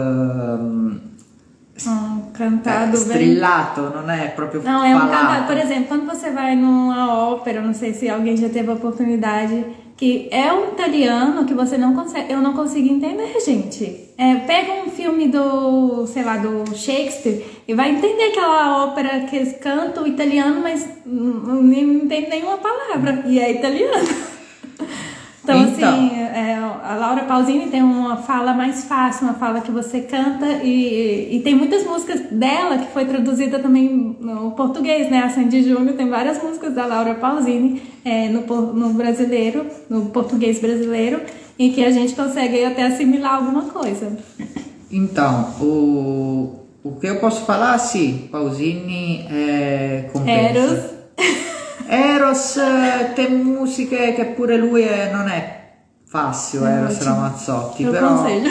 cantado strillato, non è proprio não, falato. É um cantado, por exemplo, quando você vai numa ópera, não sei se alguém já teve a oportunidade, que é um italiano que você não consegue, eu não consigo entender, gente. Pega um filme do, sei lá, do Shakespeare e vai entender aquela ópera que eles cantam italiano, mas não entende nenhuma palavra, e é italiano. Então, assim, a Laura Pausini tem uma fala mais fácil, uma fala que você canta e tem muitas músicas dela que foi traduzida também no português, né? A Sandy Júnior tem várias músicas da Laura Pausini no brasileiro, no português brasileiro, em que a gente consegue até assimilar alguma coisa. Então, o que eu posso falar, sim, Pausini compensa. Eros tem musiche che pure lui non è facile, Eros Ramazzotti, però consiglio.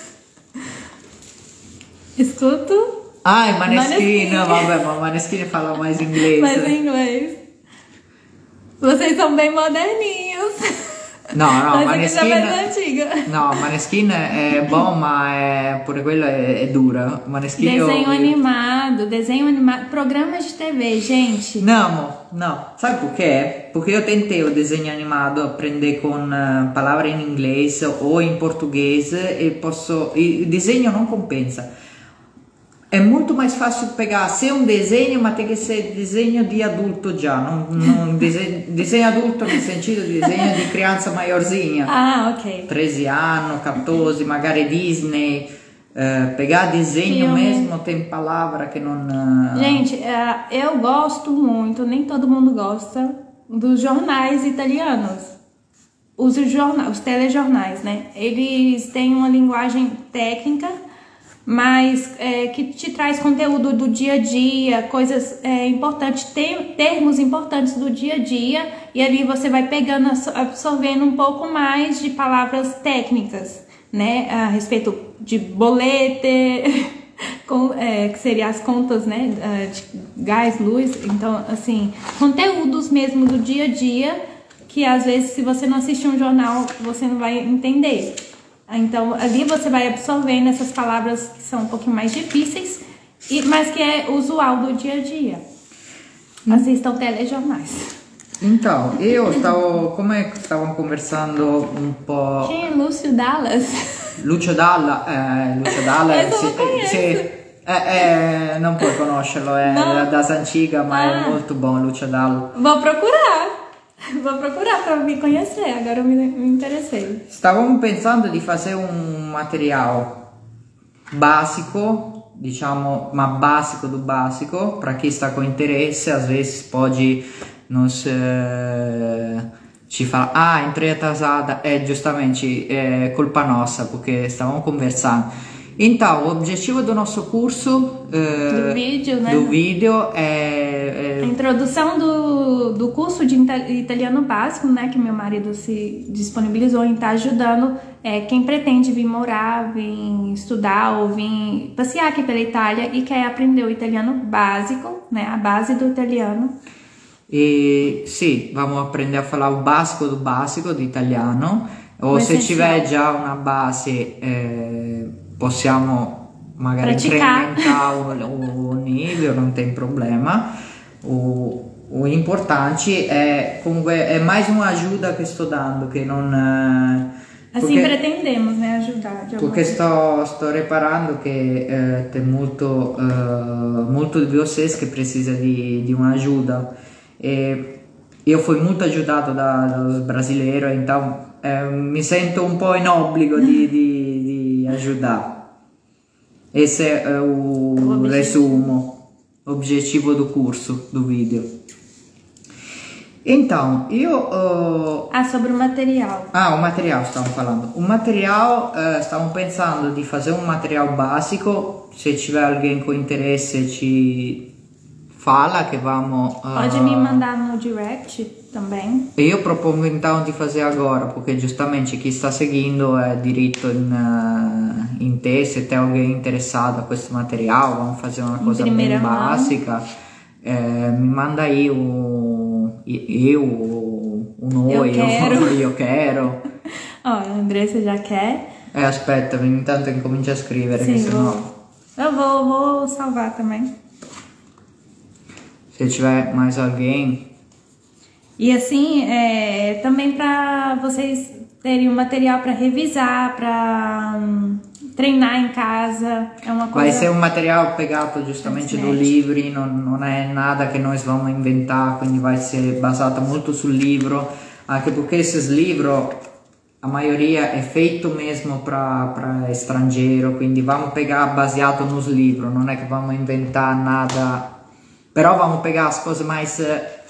Escuto. I Maneskin, vabbè, ma Maneskin fala mais inglês. Mais inglês. Vocês são bem moderninhos. No, Mas Maneskin é mais antiga. No, Maneskin è bom, ma pure quella è dura. Maneskin Desenho animado, programas de TV, gente. No, sabe por quê? Porque eu tentei o desenho animado aprender com palavras em inglês ou em português e il disegno non compensa. È molto mais fácil pegar ser um desenho, mas tem que ser desenho de adulto já, não desenho adulto no sentido de desenho de criança maiorzinha. Ah, ok. 13 anni, 14, magari Disney. Pegar desenho mesmo tem palavra que não... Gente, eu gosto muito, nem todo mundo gosta, dos jornais italianos. Os telejornais, né? Eles têm uma linguagem técnica, mas que te traz conteúdo do dia a dia, coisas importantes, termos importantes do dia a dia, e ali você vai pegando, absorvendo um pouco mais de palavras técnicas, né, a respeito de bolete, que seria as contas, né, de gás, luz. Então, assim, conteúdos mesmo do dia a dia, que às vezes, se você não assistir um jornal, você não vai entender. Então, ali você vai absorvendo essas palavras que são um pouquinho mais difíceis, mas que é usual do dia a dia. Assistam telejornais. Então, come stavamo conversando un po'... Quem é Lúcio Dallas? Lucio Dalla, Essa eu conheço. Non puoi conoscerlo, è da Sanchiga, ma è molto buono Lucio Dalla. Vou procurar para me conhecer, agora eu me interessei. Stavamo pensando di fare un materiale básico, diciamo, ma básico do básico, para chi sta com interesse, às vezes pode nos ci fala, entrei atrasada, giustamente è colpa nostra, perché stavamo conversando. Então, o objetivo do nosso curso do vídeo, né? Do vídeo é a introdução do curso de italiano básico, né? Que meu marido se disponibilizou em estar ajudando quem pretende vir morar, vir estudar ou vir passear aqui pela Itália e quer aprender o italiano básico, né? A base do italiano. E sì, vamos aprender a falar o básico do básico do italiano, o se tiver già una base possiamo magari incrementare o nível, non tem problema. O importante comunque è mais uma ajuda che sto dando, che non assim pretendemos, né, ajudar de porque sto reparando che tem molto di vocês che precisa di un'ajuda. Io fui molto aiutato dal brasileiro, então mi sento un po' in obbligo di ajudar. Esse é o resumo, objetivo do curso, do vídeo. Então, sobre o material. O material stavamo parlando. O material, stavamo pensando di fare un material básico. Se tiver alguém com interesse, ci fala que vamos... Pode me mandar no direct também. Io propongo então di fazer agora, porque justamente chi sta seguendo è diritto in te. Se tem alguém interessado a questo material, vamos fazer uma coisa bem básica. Mi manda aí noi, eu quero. A Andressa já quer. Aspetta, intanto incomincia a scrivere. Sim, che sennò... Eu vou salvar também. Se tiver mais alguém. E assim, também para vocês terem um material para revisar, para treinar em casa. É uma coisa... Vai ser um material pegato giustamente do livro, non è nada che noi vamos inventare, quindi vai ser basato molto sul libro, anche perché esses livros, a maioria è feito mesmo para estrangeiro, quindi vamos pegar baseato nos livros, non è che vamos inventare nada. Però vamos pegar as cose mais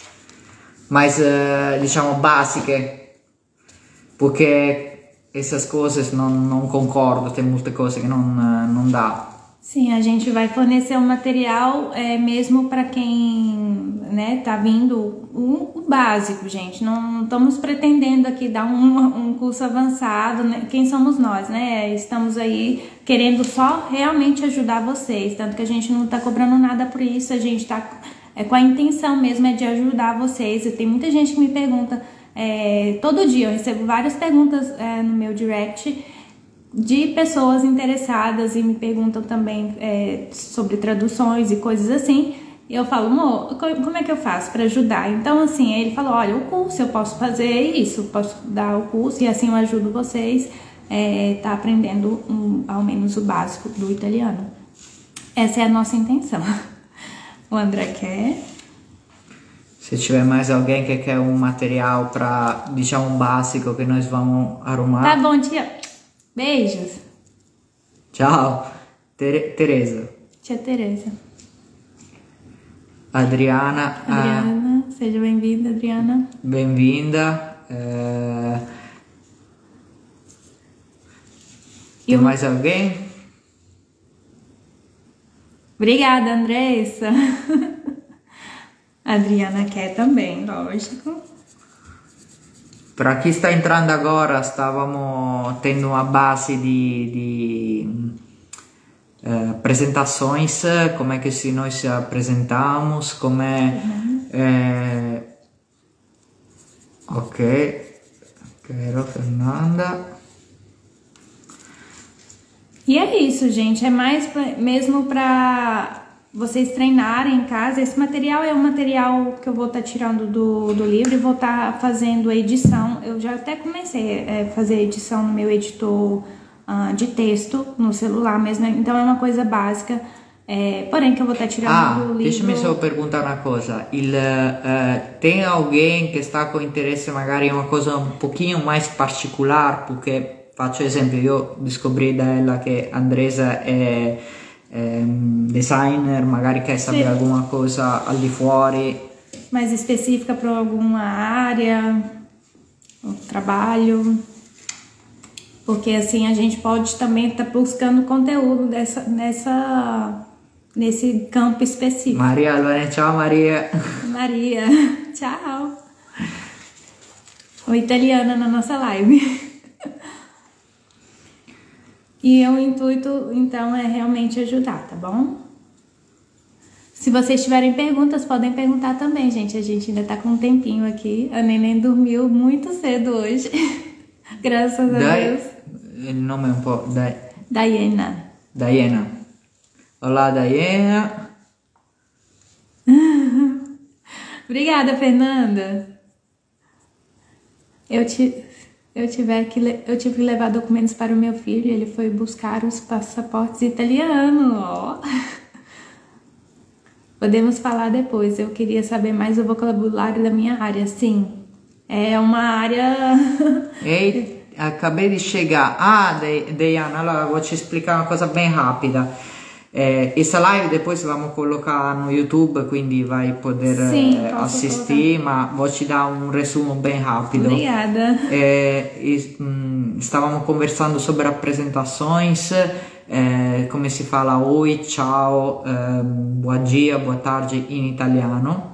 diciamo basiche, perché essas coisas não concordo, tem muitas coisas que não dá. Sim, a gente vai fornecer um material mesmo para quem, né, tá vindo o básico, gente. Não estamos pretendendo aqui dar um curso avançado, né? Quem somos nós, né? Estamos aí querendo só realmente ajudar vocês, tanto que a gente não tá cobrando nada por isso, a gente tá com a intenção mesmo de ajudar vocês. E tem muita gente que me pergunta, Todo dia eu recebo várias perguntas no meu direct de pessoas interessadas e me perguntam também sobre traduções e coisas assim. Eu falo, amor, como é que eu faço para ajudar? Então, assim, ele falou, olha, o curso eu posso fazer isso, posso dar o curso e assim eu ajudo vocês tá aprendendo ao menos o básico do italiano. Essa é a nossa intenção. O André quer. Se tiver mais alguém que quer um material para deixar um básico que nós vamos arrumar. Tá bom, tia. Beijos. Tchau. Teresa. Tia Teresa. Adriana. Adriana, seja bem-vinda, Adriana. Bem-vinda. Tem mais alguém? Obrigada, Andressa. A Adriana quer também, lógico. Para quem está entrando agora, estávamos tendo uma base de apresentações, como é que nós se apresentamos, como é... ok, quero Fernanda. E é isso, gente, é mais mesmo para vocês treinarem em casa. Esse material é um material que eu vou estar tirando do livro e vou estar fazendo a edição. Eu já até comecei a fazer a edição no meu editor de texto no celular mesmo, então é uma coisa básica, porém que eu vou estar tirando do livro. Deixa-me só perguntar uma coisa, tem alguém que está com interesse magari em uma coisa um pouquinho mais particular, porque faccio esempio, io scopri da ella che Andresa è designer, magari quer saber alguma coisa al di fuori mais específica para alguma área, o trabalho. Porque assim a gente pode também estar buscando conteúdo nesse campo específico. Maria, tchau Maria. Maria, tchau. O italiano na nossa live. E o intuito então é realmente ajudar, tá bom? Se vocês tiverem perguntas, podem perguntar também, gente. A gente ainda tá com um tempinho aqui. A neném dormiu muito cedo hoje. Graças a Deus. Il nome è un po'... Diana. Diana. Olá, Diana. Obrigada, Fernanda. Eu tive que levar documentos para o meu filho e ele foi buscar os passaportes italianos, ó. Podemos falar depois. Eu queria saber mais o vocabulário da minha área. Sim, é uma área... Ei, acabei de chegar. Diana, allora vou te explicar uma coisa bem rápida. Essa live depois vamos colocar no YouTube, quindi vai poder assistir, ma vou te dar um resumo bem rápido. Obrigada. Stavamo conversando sobre apresentações, come si fala oi, ciao, buon dia, boa tarde in italiano,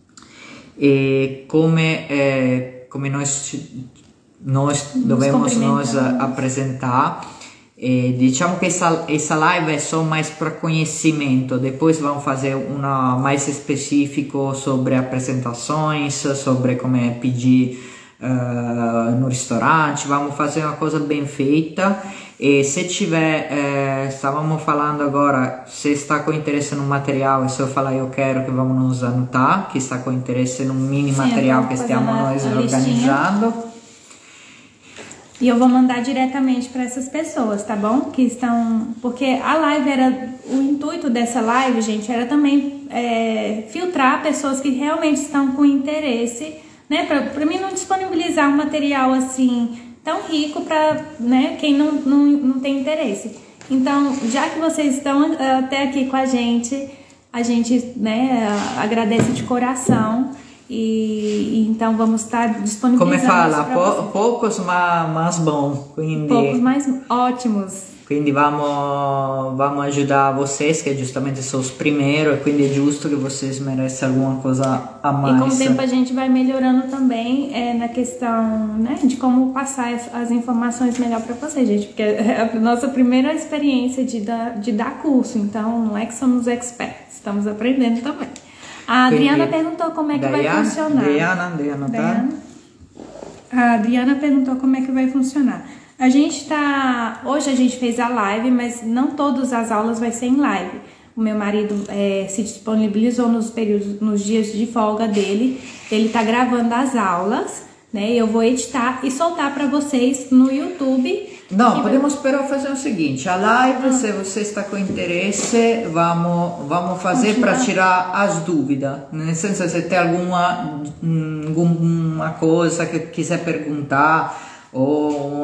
e come nós devemos nos apresentar. Diciamo che essa live è só mais para conhecimento. Depois vamos fazer uma mais específico sobre apresentações, sobre como pedir no ristorante. Vamos fazer uma coisa bem feita. E se tiver, stavamo falando agora, se está com interesse no material, e se eu falar eu quero, que vamos nos anotar, que está com interesse no mini material que stiamo nós organizando. E eu vou mandar diretamente para essas pessoas, tá bom? Que estão... Porque a live o intuito dessa live, gente, era também filtrar pessoas que realmente estão com interesse, né? Para mim não disponibilizar um material assim tão rico para, né, quem não tem interesse. Então, já que vocês estão até aqui com a gente, né, agradece de coração. E então vamos estar disponibilizando. Come fala, poucos mas bom, quindi poucos mais ótimos. Quindi vamos ajudar vocês, que justamente são os primeiros, e quindi é justo que vocês merecem alguma coisa a mais. E com o tempo a gente vai melhorando também na questão, né, de como passar as informações melhor para vocês, gente, porque é a nossa primeira experiência de dar curso, então não é que somos experts, estamos aprendendo também. A Adriana perguntou como é que vai funcionar. Diana, tá? A Adriana perguntou como é que vai funcionar. Hoje a gente fez a live, mas não todas as aulas vai ser em live. O meu marido se disponibilizou nos dias de folga dele. Ele tá gravando as aulas, né? Eu vou editar e soltar para vocês no YouTube. Não, podemos però fazer o seguinte, a live, se você está com interesse, vamos fazer para tirar as dúvidas, nel senso se tem alguma coisa que quiser perguntar, ou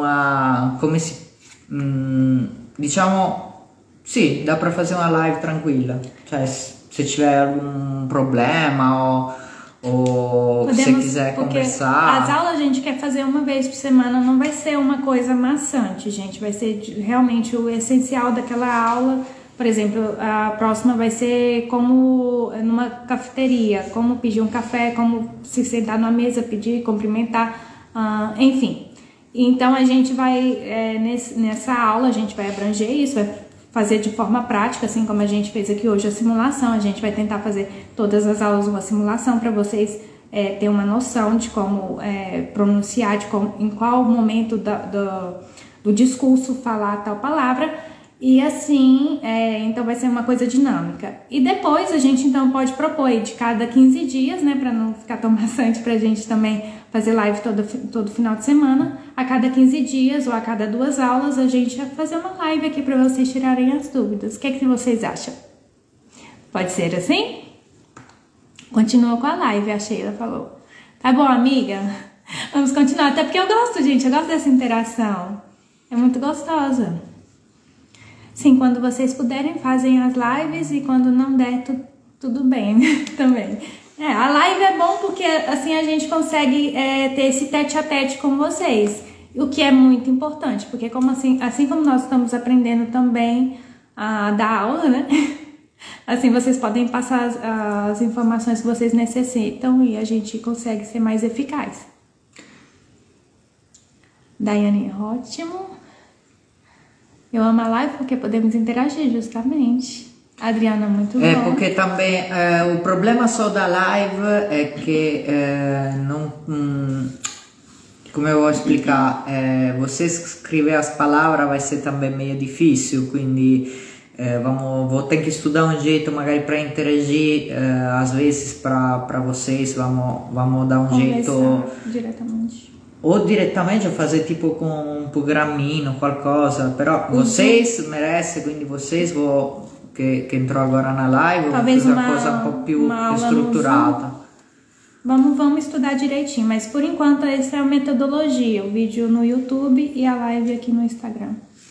diciamo, sì, dá para fazer uma live tranquilla, cioè se tiver algum problema ou se quiser conversar. As aulas a gente quer fazer uma vez por semana, não vai ser uma coisa maçante, gente. Vai ser realmente o essencial daquela aula. Por exemplo, a próxima vai ser como numa cafeteria, como pedir um café, como se sentar numa mesa, pedir, cumprimentar, enfim. Então a gente vai, nessa aula, a gente vai abranger isso, vai fazer de forma prática, assim como a gente fez aqui hoje a simulação. A gente vai tentar fazer todas as aulas uma simulação para vocês terem uma noção de como pronunciar, em qual momento do discurso falar tal palavra. E assim, então vai ser uma coisa dinâmica. E depois a gente então pode propor de cada 15 dias, né, para não ficar tão maçante pra gente também fazer live todo final de semana. A cada 15 dias ou a cada 2 aulas a gente vai fazer uma live aqui para vocês tirarem as dúvidas. O que é que vocês acham? Pode ser assim? Continua com a live, a Sheila falou. Tá bom, amiga? Vamos continuar, até porque eu gosto, gente, eu gosto dessa interação. É muito gostosa. Sim, quando vocês puderem, fazem as lives, e quando não der, tudo bem também. A live é bom porque assim a gente consegue ter esse tete-a-tete com vocês, o que é muito importante, porque assim como nós estamos aprendendo também a dar aula, né? Assim vocês podem passar as informações que vocês necessitam e a gente consegue ser mais eficaz. Daiane, ótimo. Eu amo a live porque podemos interagir, justamente. Adriana, muito bom. Porque também o problema só da live é que como eu vou explicar, você escrever as palavras vai ser também meio difícil, quindi vou ter que estudar um jeito magari para interagir, às vezes para vocês, vamos dar um jeito diretamente. Ou direttamente fazer tipo com um programmino, qualcosa, però vocês merecem, quindi vocês che entrou agora na live, talvez vou fazer uma coisa um pouco più estruturada. Vamos estudar direitinho, mas por enquanto essa é a metodologia, o vídeo no YouTube e a live aqui no Instagram.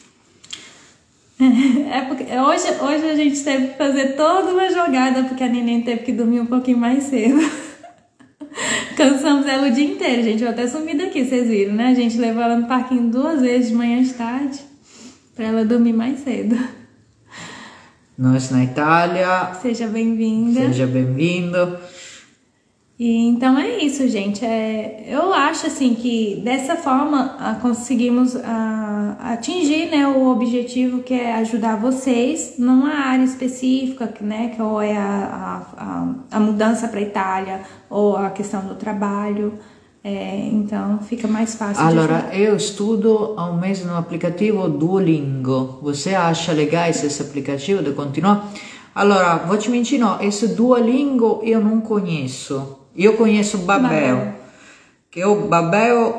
Porque hoje a gente teve que fazer toda uma jogada, porque a neném teve que dormir um pouquinho mais cedo. Cansamos ela o dia inteiro, gente. Eu até sumi daqui, vocês viram, né? A gente levou ela no parquinho 2 vezes, de manhã e de tarde, pra ela dormir mais cedo. Nós na Itália. Seja bem-vinda. Seja bem-vindo. E então é isso, gente. Eu acho assim que dessa forma conseguimos atingir, né, o objetivo, que é ajudar vocês numa área específica, né, que ou é a mudança para a Itália ou a questão do trabalho. Então fica mais fácil. Allora, eu estudo há um mês no aplicativo Duolingo. Você acha legal esse aplicativo de continuar? Allora, vou te mentir, no, esse Duolingo eu não conheço. Eu conheço Babel. Que o Babel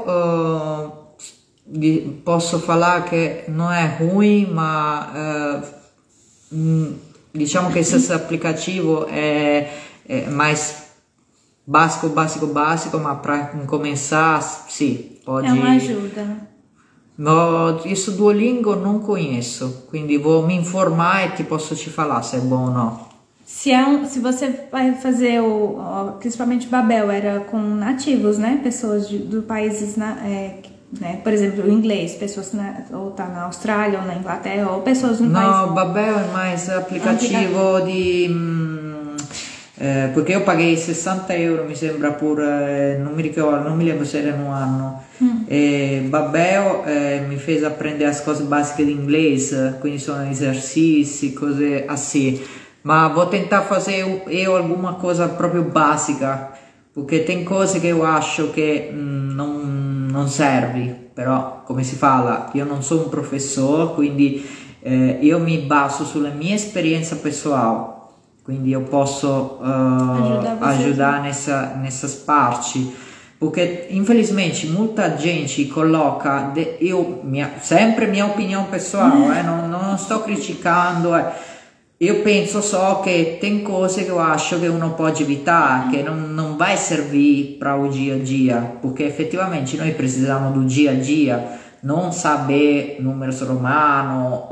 posso falar que não é ruim, mas diciamo che esse aplicativo é mais básico, mas para começar, sim, pode. É uma ajuda. No, isso Duolingo não conheço, quindi vou me informar e posso te falar se é bom ou não. Se você vai fazer principalmente Babel, era com nativos, né? Pessoas do países, né? Por exemplo, o inglês, pessoas ou tá na Austrália ou na Inglaterra, ou pessoas no país. No, Babel é mais aplicativo di perché io paguei 60 euro, mi sembra, non mi ricordo, non mi lembro se era un anno. E Babel mi fez aprender as coisas básicas de inglês, quindi sono esercizi, cose assim. Ma vou tentar fazer eu alguma coisa proprio básica, porque tem coisas que eu acho que não non serve, però come si fala, io non sono un professore, quindi io mi baso sulla mia esperienza pessoal, quindi eu posso ajudar nessas partes, porque infelizmente muita gente coloca, sempre minha opinião pessoal, não estou criticando, eu penso só che tem cose che eu acho che uno pode evitar, che non vai servir para o dia a dia, porque effettivamente noi precisamos do dia a dia, non saber números romano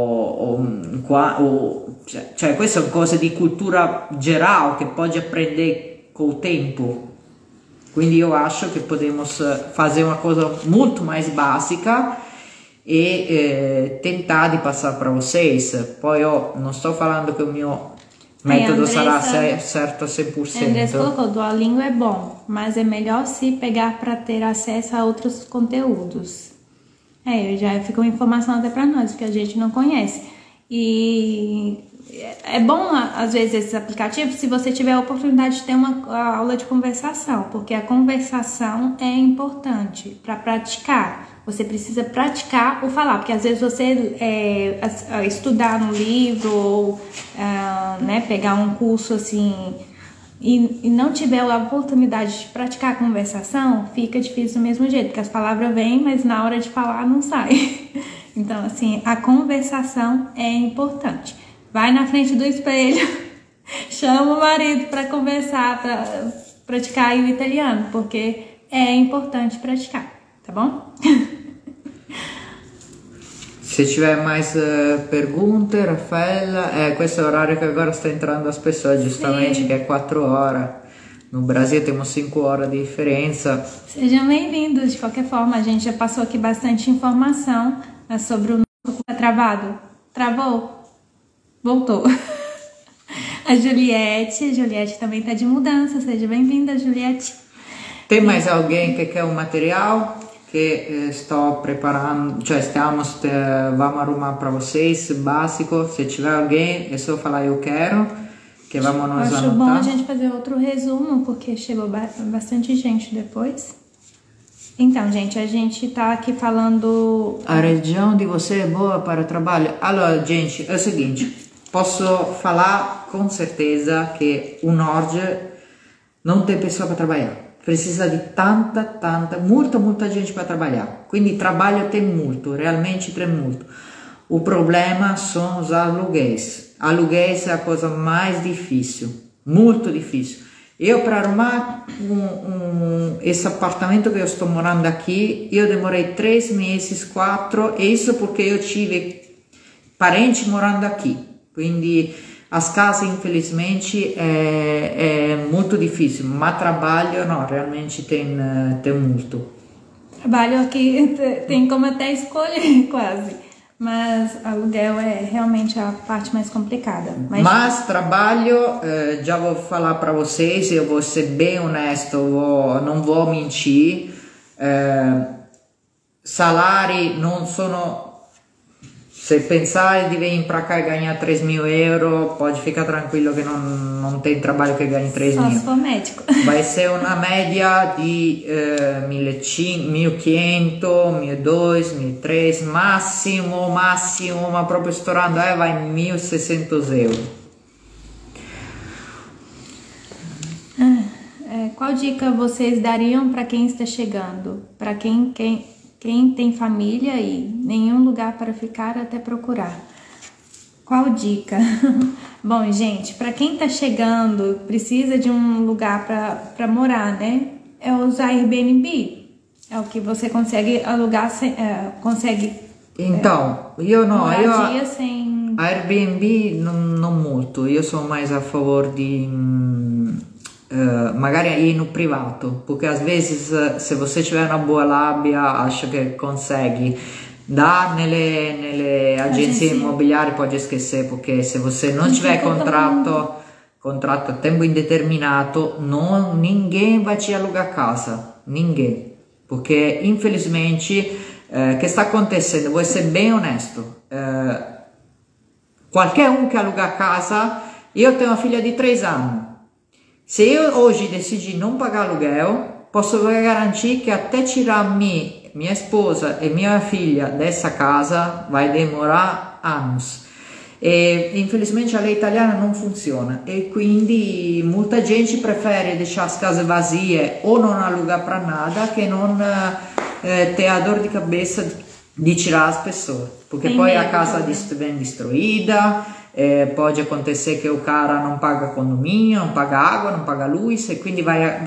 cioè queste sono cose di cultura geral che pode aprender com o tempo. Quindi io acho che podemos fazer uma coisa muito mais básica e tentar di passare para vocês. Poi io non sto falando che il mio método sarà certo 100%. Andressa colocou, Duolingo é bom, mas é melhor se pegar para ter acesso a outros conteúdos. Já fica uma informação até para nós, que a gente não conhece. E é bom, às vezes, esses aplicativos, se você tiver a oportunidade de ter uma aula de conversação, porque a conversação é importante para praticar. Você precisa praticar o falar, porque às vezes você estudar no livro ou pegar um curso assim e não tiver a oportunidade de praticar a conversação, fica difícil do mesmo jeito, porque as palavras vêm, mas na hora de falar não sai. Então, assim, a conversação é importante. Vai na frente do espelho, chama o marido para conversar, para praticar aí o italiano, porque é importante praticar, tá bom? Se tiver mais pergunte, Raffaella, questo è l'orario che agora sta entrando as pessoas, giustamente, che è 4 horas. No Brasil temos 5 horas de diferença. Sejam bem-vindos, de qualquer forma, a gente já passou aqui bastante informação sobre o novo. Tá travado? Travou? Voltou. A Juliette também tá de mudança, seja bem-vinda, Juliette. Tem mais alguém que quer um material que estou preparando, vamos arrumar para vocês, básico. Se tiver alguém, é só falar eu quero, que vamos nos anotar. Acho bom a gente fazer outro resumo, porque chegou bastante gente depois. Então, gente, a gente tá aqui falando... A região de você é boa para trabalho? Allora, gente, é o seguinte, posso falar com certeza que o Norte não tem pessoa para trabalhar. Precisa di muita gente para trabalhar. Quindi trabalho tem muito, realmente tem muito. O problema são os aluguéis. Aluguéis é a coisa mais difícil, muito difícil. Eu, para arrumar esse apartamento que eu estou morando aqui, eu demorei 3 meses, 4, e isso porque eu tive parentes morando aqui. Quindi as casas, infelizmente, é muito difícil, mas trabalho, não, realmente tem muito. Trabalho aqui tem como até escolher, quase. Mas aluguel é realmente a parte mais complicada. Mas trabalho, já vou falar para vocês, eu vou ser bem honesto, não vou mentir. Salários não sono... Se pensare di venire para cá e ganhar 3.000 euro, pode ficar tranquilo que não tem trabalho que ganhe 3.000. Só se for médico. Vai ser uma média de 1.500, 1.200, 1.300, máximo, ma proprio estourando, vai 1.600 euros. Qual dica vocês dariam para quem está chegando? Para quem tem família e nenhum lugar para ficar até procurar. Qual dica? Bom, gente, para quem tá chegando, precisa de um lugar para morar, né? É usar Airbnb. É o que você consegue alugar, consegue... Então, eu não... Airbnb não muito. Eu sou mais a favor de... magari ir no privato, porque às vezes se você tiver uma boa lábia acho que consegue. Dá nelle agenzie imobiliari, pode esquecer, porque se você não tiver contrato a tempo indeterminato, ninguém vai te alugar casa, ninguém, porque infelizmente que está acontecendo, vou ser bem honesto, qualquer um que aluga casa, eu tenho uma filha de 3 anos. Se eu hoje decidir não pagar aluguel, posso garantir que até tirar minha esposa e minha filha dessa casa vai demorar anos. E infelizmente a lei italiana non funziona e quindi molta gente prefere deixar as casas vazias ou não alugar para nada que não ter a dor de cabeça de tirar as pessoas, porque poi a casa vem destruída, pode acontecer que o cara não paga condomínio, não paga água, não paga luz e quindi vai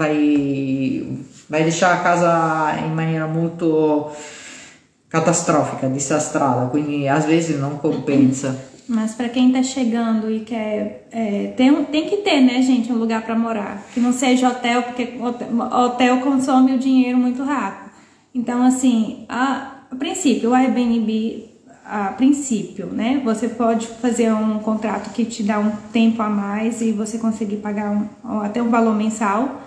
deixar a casa em maneira muito catastrófica, desastrada, quindi às vezes não compensa. Mas para quem tá chegando e quer tem que ter, né, gente, um lugar para morar, que não seja hotel, porque hotel consome o dinheiro muito rápido. Então, assim, a princípio, o Airbnb, a princípio, né, você pode fazer um contrato que te dá um tempo a mais e você conseguir pagar até um valor mensal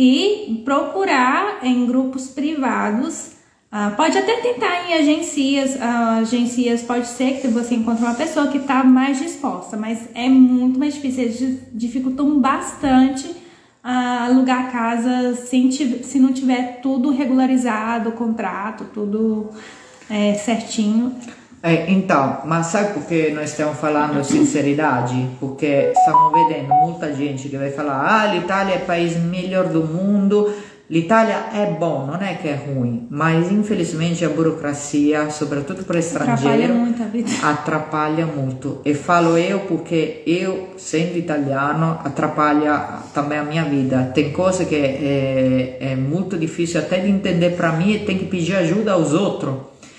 e procurar em grupos privados. Pode até tentar em agências pode ser que você encontre uma pessoa que está mais disposta, mas é muito mais difícil, eles dificultam bastante alugar casa se não tiver tudo regularizado, o contrato, tudo certinho. Então, mas sabe por que nós estamos falando sinceridade? Porque stiamo vedendo molta gente che vai falar l'Italia è il paese miglior do mundo. L'Italia è bom, non è che è ruim, mas infelizmente a burocracia, soprattutto per estrangeiro, atrapalha muito. E falo eu porque eu, sendo italiano, atrapalha também a minha vida. Tem coisa que é muito difícil até de entender para mim e tem que pedir ajuda aos outros.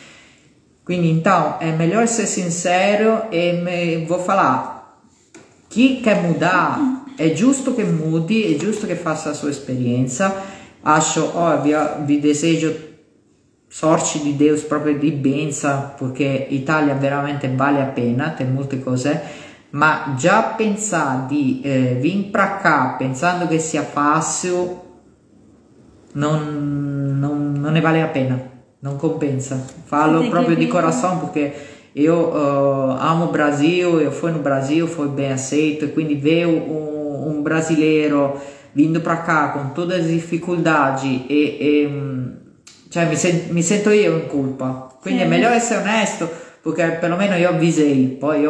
Quindi então é melhor ser sincero e vou falar, chi quer mudar è giusto che mudi, è giusto che faccia la sua esperienza. Acho, vi desejo sorte di Deus proprio di benção, perché Italia veramente vale a pena, tem molte cose, ma già pensare di venire pra cá pensando che sia facile non ne vale a pena, non compensa. Falo proprio di coração perché io amo o Brasil, eu fui no Brasil, foi bem aceito, e quindi ver um brasileiro vindo para cá com todas as dificuldades cioè mi sento io in colpa, quindi è meglio essere onesto, perché perlomeno io avvisei, poi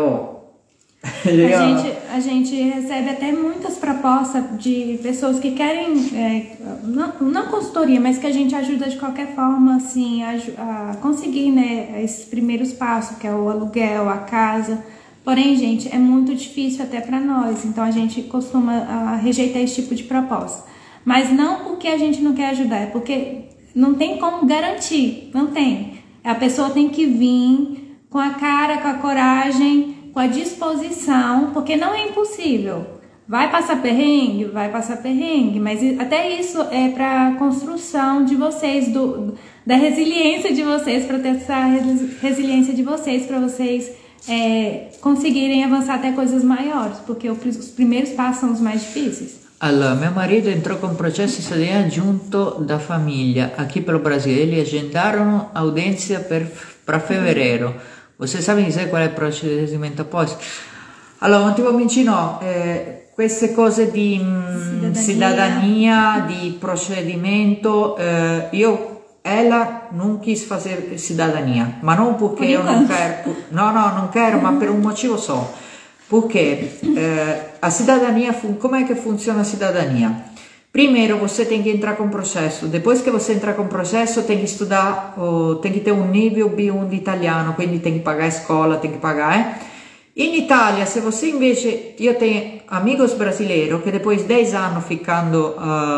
a gente recebe até muitas propostas de pessoas que querem não consultoria, mas que a gente ajuda de qualquer forma assim a conseguir, né, esses primeiros passos, que é o aluguel, a casa. Porém, gente, é muito difícil até para nós, então a gente costuma rejeitar esse tipo de proposta. Mas não porque a gente não quer ajudar, é porque não tem como garantir, não tem. A pessoa tem que vir com a cara, com a coragem, com a disposição, porque não é impossível. Vai passar perrengue, mas até isso é para construção de vocês, da resiliência de vocês, para ter essa resiliência de vocês, para vocês conseguirem avançar até coisas maiores, porque os primeiros passos são os mais difíceis. Allora, mio marito entrò con processo di cittadinanza giunto da famiglia aqui pelo Brasil. Eles agendaram audiência para fevereiro. Você sabe dizer qual é o procedimento após? Allora, un tipo mi incinò queste cose di cidadania, di procedimento. Ela non quis fazer cidadania, ma non perché io non quero, non quero, ma per un motivo só, porque a cidadania, como é que funciona a cidadania? Primeiro você tem que entrar com processo, depois que você entrar com processo tem que estudar, tem que ter um nível B1 de italiano, quindi tem que pagar a escola, tem que pagar, In Italia, se você invece, io tenho amigos brasileiros che depois 10 anni ficando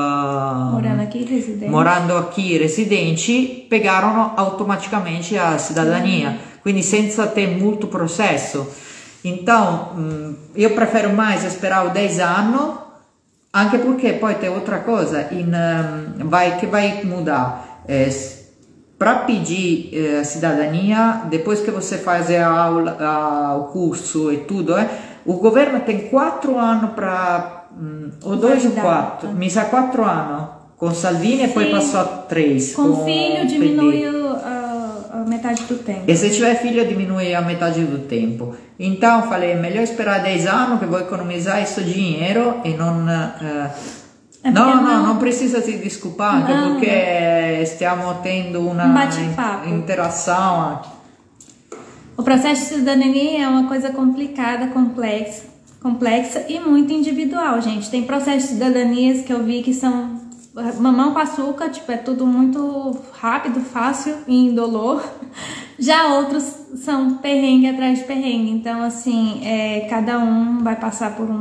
morando aqui residenti pegarono automaticamente a cidadania, quindi senza ter molto processo. Então, io prefiro mais esperar 10 anni, anche perché poi tem outra cosa, que vai mudar. Para pedir a cidadania, depois que você faz a aula, o curso e tudo, o governo tem 4 anni para, ou 2 ou 4, mi sa 4 anni, com Salvini e poi passou a 3. Com filho diminui a metade do tempo. E se tiver filho diminui a metade do tempo. Então falei, melhor esperar 10 anni che vou economizar esse dinheiro e No, non precisa se desculpar, anche perché stiamo tendo uma interação. O processo de cidadania é uma coisa complicada, complexa e muito individual, gente. Tem processos de cidadanias que eu vi que são mamão com açúcar, tipo, é tudo muito rápido, fácil e indolor. Já outros são perrengue atrás de perrengue. Então, assim, cada um vai passar por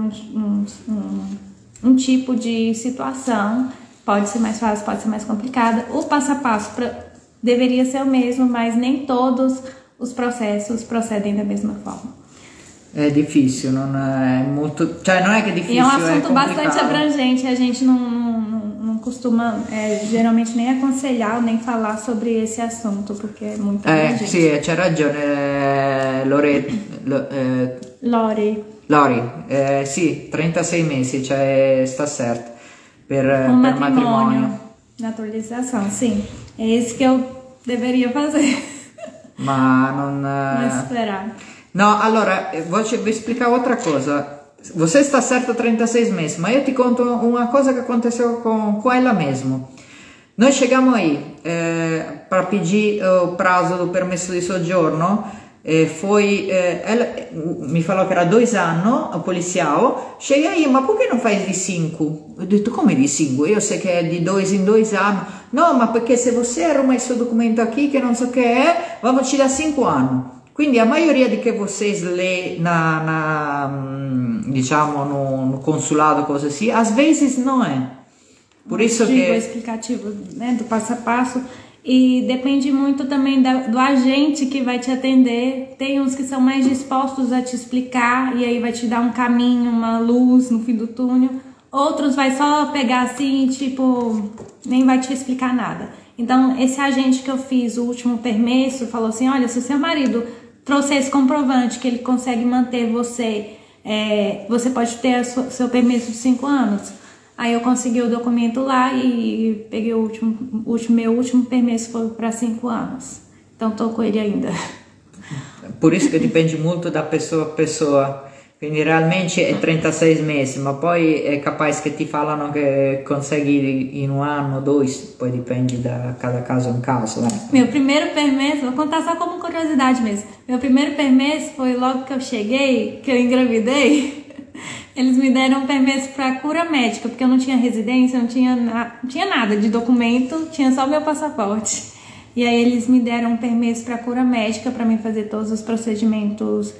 um tipo de situação. Pode ser mais fácil, pode ser mais complicada. O passo a passo deveria ser o mesmo, mas nem todos os processos procedem da mesma forma. É difícil, não é muito... Cioè, não é que é difícil, é um assunto bastante abrangente. A gente não costuma, geralmente, nem aconselhar ou nem falar sobre esse assunto, porque é muito abrangente. Sì, c'è ragione, Lori, sì, 36 mesi, cioè sta certo, per matrimonio. Naturalização, sim. É isso que eu deveria fazer. Ma non... Mas esperar. No, allora, vi spiegare outra cosa. Você está certo 36 meses, mas eu te conto uma coisa que aconteceu com ela mesmo. Nós chegamos aí para pedir o prazo do permesso di soggiorno. Ela mi falou que era 2 anni, o policial. Cheguei aí, ma por que não faz de 5? Eu disse, come di 5? Io sei che è di 2 in 2 anni. No, ma perché se você arruma esse documento aqui, que não sei o que é, vamos te dar 5 anni. Quindi a maioria di che vocês lê diciamo no consulado, coisa assim, às vezes não é. Por isso que o explicativo, né, do passo a passo, e depende muito também do agente que vai te atender. Tem uns que são mais dispostos a te explicar e aí vai te dar um caminho, uma luz no fim do túnel. Outros vai só pegar assim, tipo, nem vai te explicar nada. Então, esse agente que eu fiz o último permesso falou assim, olha, se o seu marido trouxe esse comprovante que ele consegue manter você, você pode ter seu permesso de 5 anos. Aí eu consegui o documento lá e peguei meu último permesso foi para 5 anos. Então tô com ele ainda. Por isso que depende muito da pessoa a pessoa. Quindi realmente è 36 mesi, ma poi è capaz che ti falano che consegui in 1 anno, 2, poi dipende da cada caso em caso. Meu primeiro permesso, vou contar só como curiosidade mesmo. Meu primeiro permesso foi logo que eu cheguei, que eu engravidei. Eles me deram um permesso para cura médica, porque eu não tinha residência, não tinha nada de documento, tinha só meu passaporte. E aí eles me deram um permesso para cura médica, para mim fazer todos os procedimentos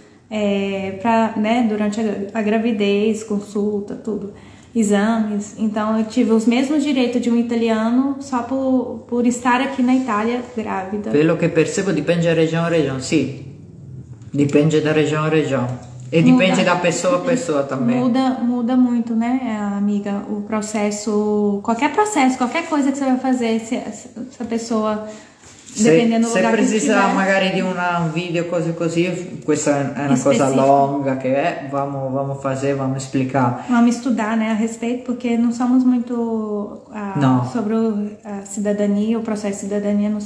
durante a gravidez, consulta, tudo, exames. Então eu tive os mesmos direitos de um italiano só por estar aqui na Itália grávida. Pelo que percebo dipende da região a região, sim. Depende da região a região. E depende da pessoa a pessoa também. Muda muito, né, amiga? O processo, qualquer coisa que você vai fazer, se a pessoa... Dependendo do lugar se precisa magari di un video, cose così, questa è una cosa longa che vamos fazer, vamos explicar. Vamos estudar, né, a respeito, porque não somos muito sobre a cidadania, o processo de cidadania, não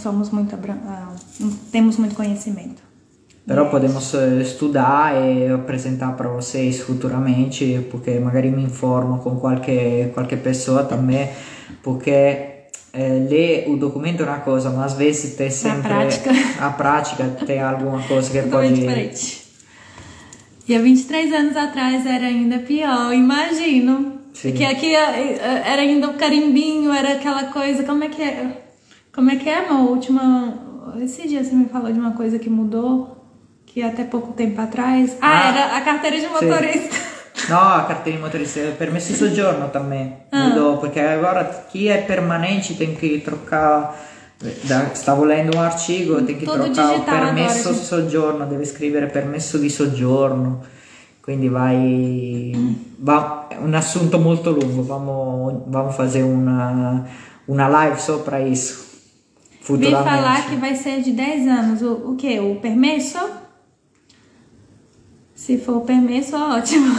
temos muito conhecimento. Però podemos estudar e apresentar para vocês futuramente, porque magari mi informo con qualche pessoa também, porque ler o documento é uma coisa, mas às vezes tem sempre a prática tem alguma coisa que pode... diferente. E há 23 anos atrás era ainda pior, imagino. Sim. Que aqui era ainda o carimbinho, era aquela coisa, como é que é, amor? Esse dia você me falou de uma coisa que mudou, que até pouco tempo atrás... era a carteira de motorista. Sim. No, a carteira de motorista, permesso di soggiorno também mudou, porque agora chi è permanente tem que trocar, stavo lendo un artigo, tem que trocar o permesso di soggiorno, deve scrivere permesso di soggiorno, quindi è un assunto molto lungo, vamos fazer uma live só para isso, futuramente. Vem falar que vai ser de 10 anos, o quê? O permesso? Se for o permesso, ótimo.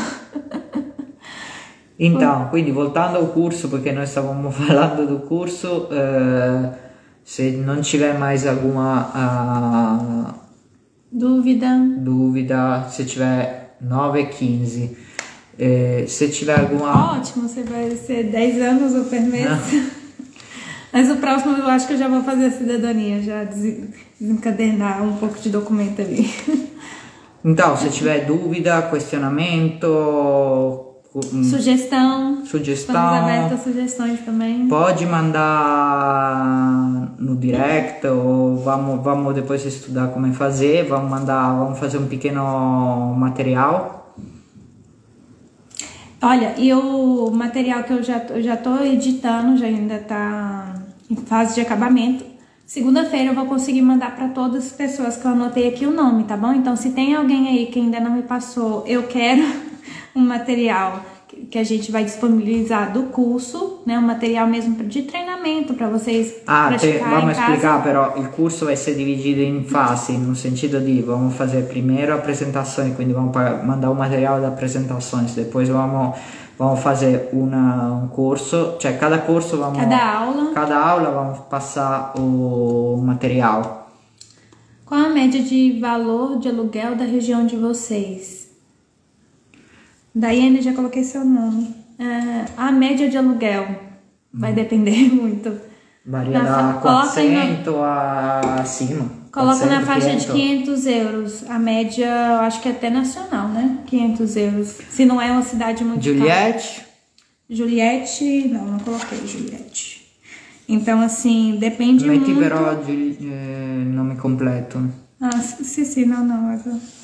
Então, quindi voltando ao curso, perché noi stavamo parlando do curso, se non tiver mais alguma dúvida, se tiver 9:15, Se tiver alguma... Ótimo, você vai ser 10 anos ou per mês. Mas o próximo eu acho que eu já vou fazer a cidadania, já desencadenar um pouco de documento ali. Então, se tiver dúvida, questionamento... Sugestão. Estamos abertos a sugestões também. Pode mandar no direct ou vamos depois estudar como fazer. Vamos fazer um pequeno material. Olha, e o material que eu já tô editando, já ainda tá em fase de acabamento. Segunda-feira eu vou conseguir mandar para todas as pessoas que eu anotei aqui o nome, tá bom? Então, se tem alguém aí que ainda não me passou, eu quero um material que a gente vai disponibilizar do curso, né? Um material mesmo de treinamento para vocês praticarem vamos em explicar, casa. però il corso vai essere dividido in fasi, no sentido di vamos fazer primeiro a apresentação, quindi vamos mandar o material da apresentação, depois vamos fazer um curso, cioè cada curso cada aula vamos passar o material. Qual a média de valor de aluguel da região de vocês? Daiane, já coloquei seu nome. A média de aluguel vai depender muito. Varia da 400 acima. Coloca 400, na faixa 500. de 500 euros. A média, eu acho que é até nacional, né? 500 euros. Se não é uma cidade muito Juliette? cara. Juliette, não coloquei Juliette. Então, assim, depende Metti muito... però nome completo. Sì, não.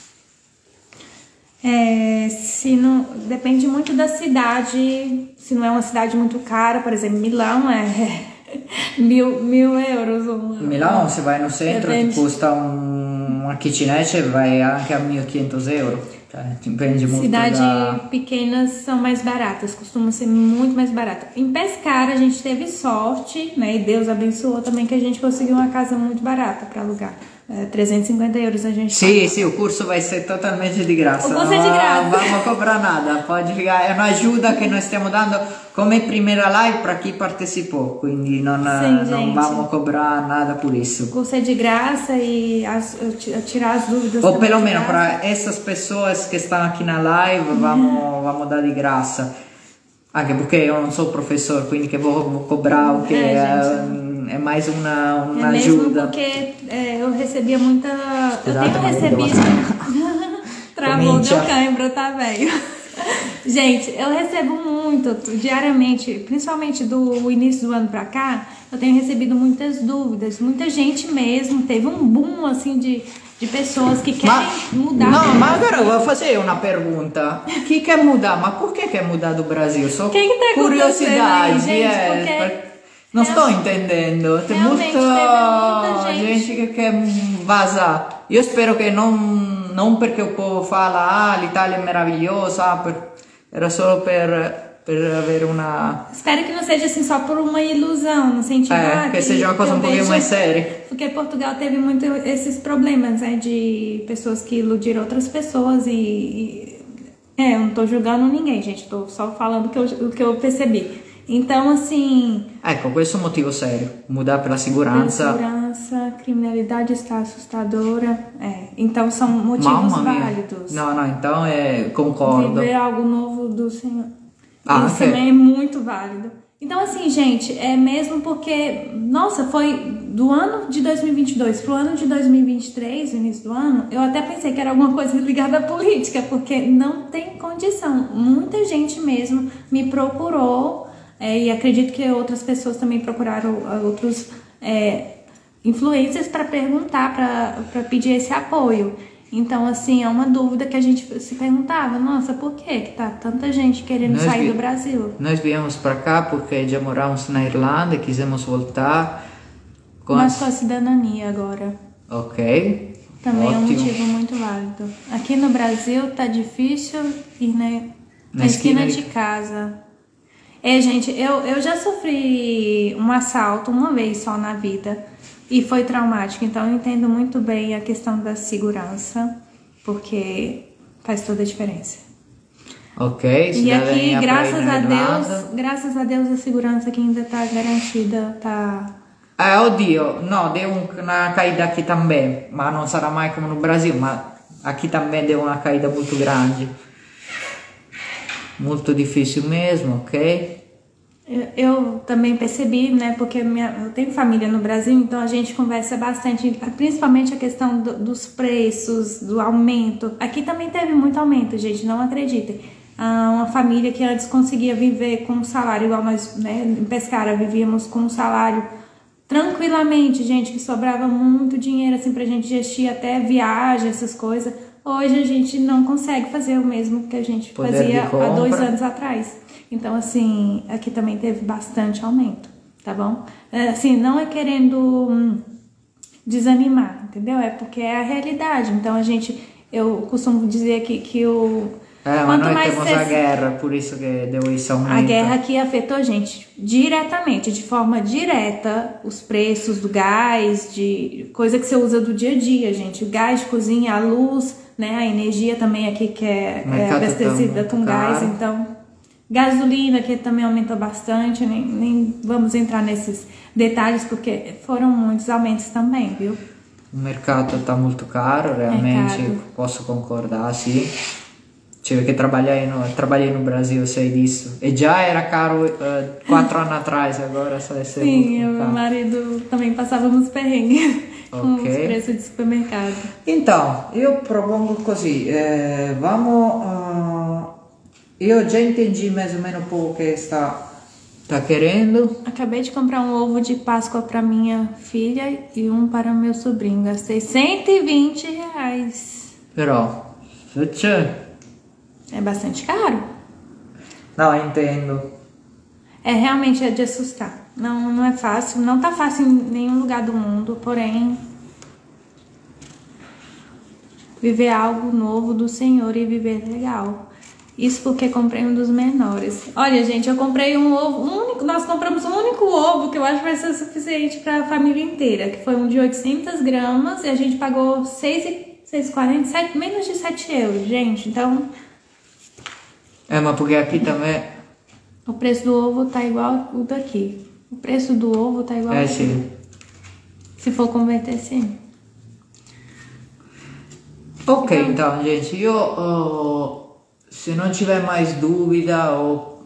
Se não, depende muito da cidade. Se não é uma cidade muito cara, por exemplo, Milão é 1.000 euros. Milão, se vai no centro, ti costa uma kitchenette vai anche a 1.500 euros. Depende muito Cidades pequenas são mais baratas, costumam ser muito mais baratas. Em Pescara a gente teve sorte, né? E Deus abençoou também que a gente conseguiu uma casa muito barata para alugar. 350 euros a gente Sì, o curso vai ser totalmente di graça. O curso é de graça. Não vamos cobrar nada. Pode ficar, é uma ajuda que nós stiamo dando come primeira live para quem participou. Quindi não vamos cobrar nada por isso. O curso é de graça e tirar as dúvidas. Ou pelo menos para essas pessoas que estão aqui na live, vamos dar de graça. Anche perché io non sono professore, quindi che vou cobrar o que é mais uma mesmo ajuda. Porque eu recebia muita... Eu tenho recebido... Travou, deu cãibra, tá, velho? Gente, eu recebo muito, diariamente, principalmente do início do ano pra cá, eu tenho recebido muitas dúvidas, muita gente mesmo, teve um boom, assim, de pessoas que querem mudar. Não, mas agora eu vou fazer uma pergunta. Quem quer mudar? Mas por que quer mudar do Brasil? Só que tá curiosidade, aí, gente? Porque não estou entendendo. Tem muita gente que quer vazar. Eu espero que não porque o povo fala l'Italia é maravilhosa, era só per avere una... Espero que não seja assim só por uma ilusão, no sentido que seja uma coisa um pouquinho mais séria. Porque Portugal teve muito esses problemas, né, de pessoas que iludiram outras pessoas eu não tô julgando ninguém, gente, tô só falando o que eu percebi. Então, assim... Ecco, questo è un motivo serio. Mudar pela segurança. Criminalidade está assustadora. Então, são motivos válidos. Não, então concordo. Viver algo novo do Senhor. Isso também é muito válido. Então, assim, gente, é mesmo porque... Nossa, foi do ano de 2022 pro ano de 2023, no início do ano, eu até pensei que era alguma coisa ligada à política, porque não tem condição. Muita gente mesmo me procurou... e acredito que outras pessoas também procuraram outros influencers para perguntar, para pedir esse apoio. Então, assim, é uma dúvida que a gente se perguntava, nossa, por que tá tanta gente querendo sair do Brasil? Nós viemos para cá porque já moramos na Irlanda e quisemos voltar. Mas com a cidadania agora. Ok. Também ótimo. É um motivo muito válido. Aqui no Brasil tá difícil ir na esquina de casa. Gente, eu já sofri um assalto uma vez só na vida e foi traumático, então eu entendo muito bem a questão da segurança, porque faz toda a diferença. Ok, e aqui, graças a Deus, a segurança aqui ainda tá garantida, tá... Oddio, no, deu uma caída aqui também, mas não será mais como no Brasil, mas aqui também deu uma caída muito grande. Muito difícil mesmo, ok? Eu também percebi, né, porque eu tenho família no Brasil, então a gente conversa bastante, principalmente a questão dos preços, do aumento. Aqui também teve muito aumento, gente, não acreditem. Uma família que antes conseguia viver com um salário, igual nós, né, em Pescara, vivíamos com um salário tranquilamente, gente, que sobrava muito dinheiro, assim, pra gente gestir até viagem, essas coisas. Hoje a gente não consegue fazer o mesmo que a gente fazia há 2 anos atrás. Então, assim, aqui também teve bastante aumento, tá bom? Assim, não é querendo desanimar, entendeu? É porque é a realidade. Então, eu costumo dizer aqui que mas nós temos a guerra, por isso que deu isso aumento. A guerra aqui afetou a gente diretamente, de forma direta, os preços do gás, de coisa que você usa do dia a dia, gente. O gás de cozinha, a luz, né? A energia também aqui que é abastecida com gás, então... Gasolina, que também aumentou bastante, nem vamos entrar nesses detalhes, porque foram muitos aumentos também, viu? O mercado está muito caro, realmente, posso concordar, sim. Tive que trabalhei no Brasil, sei disso. E já era caro 4 anos atrás, agora só é ser muito caro. Sim, meu marido também passávamos perrengue com os preços de supermercado. Então, eu propongo così, eu já entendi mais ou menos o que está querendo. Acabei de comprar um ovo de Páscoa para minha filha e um para meu sobrinho. Gastei R$120. Però, é bastante caro. Não, entendo. Realmente é de assustar. Não é fácil. Não tá fácil em nenhum lugar do mundo, porém... Viver algo novo do Senhor e viver legal. Isso porque comprei um dos menores. Olha, gente, eu comprei um ovo, nós compramos um único ovo que eu acho que vai ser suficiente para a família inteira, que foi um de 800 gramas e a gente pagou 6,47, menos de 7 euros, gente. Então... mas porque aqui também... O preço do ovo tá igual o daqui. O preço do ovo tá igual ao sim. Se for converter, sim. Ok, então gente, se não tiver mais dúvida ou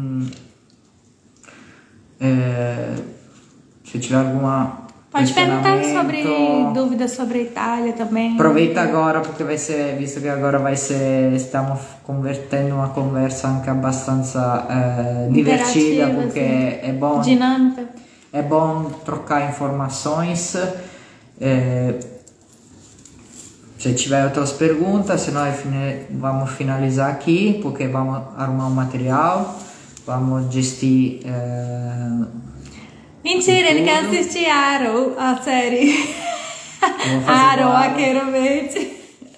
se tiver alguma pode perguntar sobre dúvidas sobre a Itália também. Aproveita agora porque vai ser, visto que agora estamos convertendo uma conversa anche abbastanza divertida, porque é bom, dinâmica. É bom trocar informações. Se tiver outras perguntas, senão vamos finalizar aqui, porque vamos arrumar um material, vamos gestir... Mentira, ele quer assistir Arrow, a série. Arrow, Arqueiro Verde.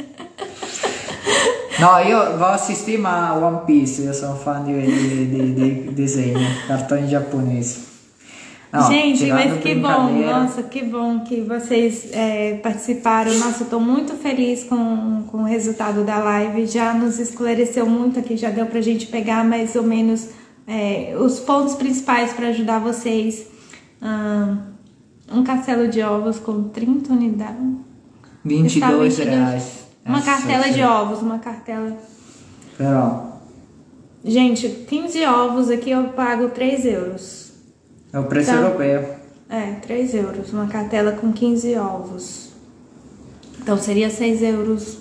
No, io vou assistir ma One Piece, io sono fan di disegno, cartões japoneses. Não, gente, mas que bom, nossa, que bom que vocês participaram. Nossa, eu tô muito feliz com o resultado da live. Já nos esclareceu muito aqui, já deu pra gente pegar mais ou menos os pontos principais para ajudar vocês. Um castelo de ovos com 30 unidades. R$22. Uma cartela de ovos, uma cartela. Però. Gente, 15 ovos aqui eu pago 3 euros. É o preço europeu. 3 euros. Uma cartela com 15 ovos. Então seria 6,30 euros.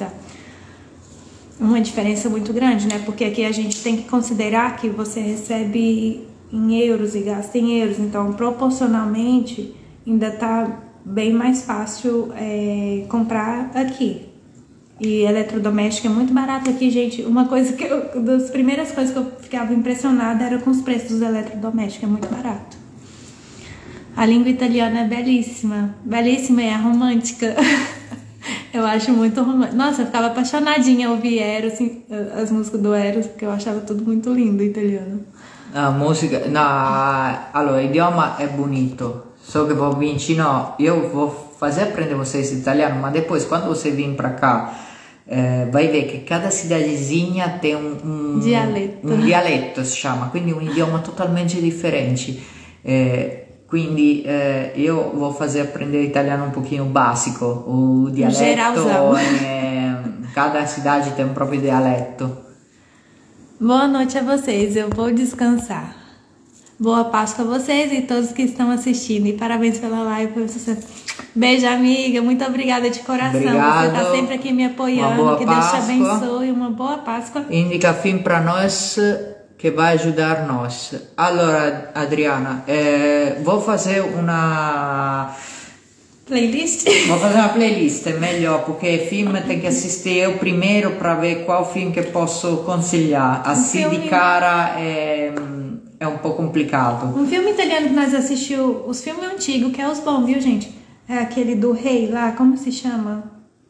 Uma diferença muito grande, né? Porque aqui a gente tem que considerar que você recebe em euros e gasta em euros. Então, proporcionalmente, ainda tá bem mais fácil comprar aqui. E eletrodoméstico é muito barato aqui, gente. Uma coisa das primeiras coisas que eu ficava impressionada era com os preços dos eletrodomésticos. É muito barato. A língua italiana é belíssima. Belíssima e é romântica. Eu acho muito romântico. Nossa, eu ficava apaixonadinha ao ouvir Eros, assim, as músicas do Eros, porque eu achava tudo muito lindo italiano. A música... No, allora, o idioma é bonito. Só que vou vicino... Eu vou fazer aprender vocês italiano, mas depois, quando você vir pra cá, vai ver che cada cidadezinha tem un dialetto si chiama, quindi un idioma totalmente differente. Quindi io vou fazer aprender italiano um pouquinho básico, o dialetto, cada cidade tem um próprio dialetto. Boa noite a vocês, eu vou descansar. Boa Páscoa a vocês e todos que estão assistindo. E parabéns pela live. Beijo, amiga. Muito obrigada de coração. Obrigado. Você está sempre aqui me apoiando. Que Deus te abençoe. Uma boa Páscoa. Indica film para nós que vai ajudar nós. Allora, Adriana, vou fazer uma playlist? Vou fazer uma playlist, é melhor, porque film tem que assistir eu primeiro para ver qual filme que posso consigliare. Assim de cara é um pouco complicado. Um filme italiano que nós assistiu, os filmes antigos, que é os bons, viu, gente? É aquele do rei lá, como se chama?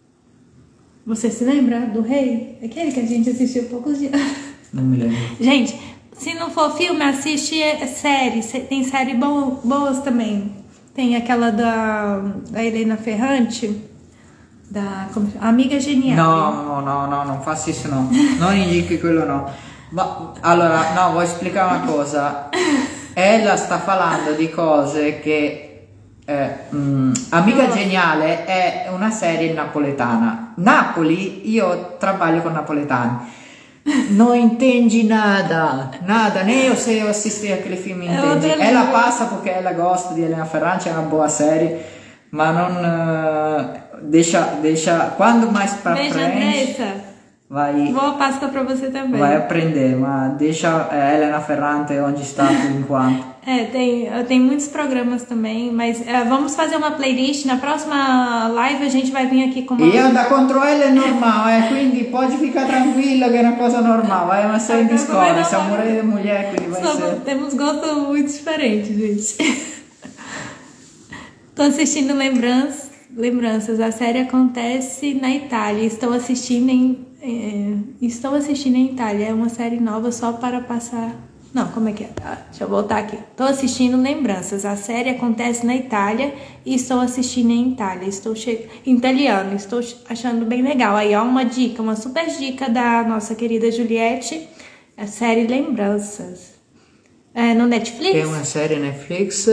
Você se lembra do rei? Aquele que a gente assistiu há poucos dias. Não me lembro. Gente, se não for filme, assiste série. Tem série boas também. Tem aquela da Helena Ferrante, Amiga Geniale. Non faça isso não. Non indichi quello no. Ma allora, no, voglio spiegare una cosa. Ella sta parlando di cose che Amica Geniale è una serie napoletana. Napoli, io trabalho con napoletani. Non intendi nada, nem eu sei eu assisti aquele filme intendi. Ela passa porque ela gosta di Helena Ferrante, é uma boa série, mas não deixa quando mais pra frente. Andressa. Vai, boa Páscoa pra você também. Vai aprender, mas deixa Helena Ferrante onde está por enquanto. Tem muitos programas também, mas vamos fazer uma playlist. Na próxima live a gente vai vir aqui com uma... Io da contro ela è normale, quindi pode ficar tranquillo che è una cosa normale, vai uma série de escola, se amor de mulher, quindi vai ser... Temos gostos muito diferentes, gente. Tô assistindo Lembranças. A série acontece na Itália. Estou assistindo em Itália. É uma série nova só para passar... Não, como é que é? Deixa eu voltar aqui. Estou assistindo Lembranças. A série acontece na Itália e estou assistindo em Itália. Em italiano. Estou achando bem legal. Aí, ó, uma dica, uma super dica da nossa querida Juliette. A série Lembranças. No Netflix? Tem uma série Netflix.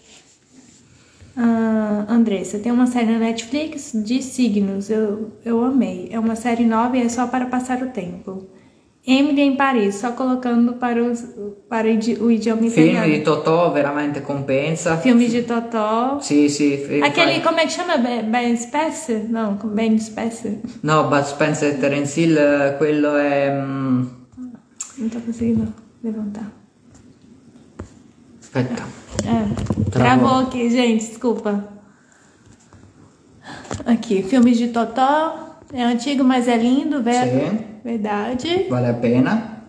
Andressa, tem uma série na Netflix de signos. Eu amei. É uma série nova e é só para passar o tempo. Emily em Paris, só colocando para o idioma italiano. Filme di Totò veramente compensa. Filme de Totò. Sì. Aquele, como é que chama? Ben Spencer? Não, Ben Spencer. No, Bud Spencer e Terence Hill, quello è... Não tô conseguindo levantar. Aspetta. Travou aqui, gente, desculpa. Aqui, filme de Totò. É antigo, mas é lindo, verdade. Vale a pena.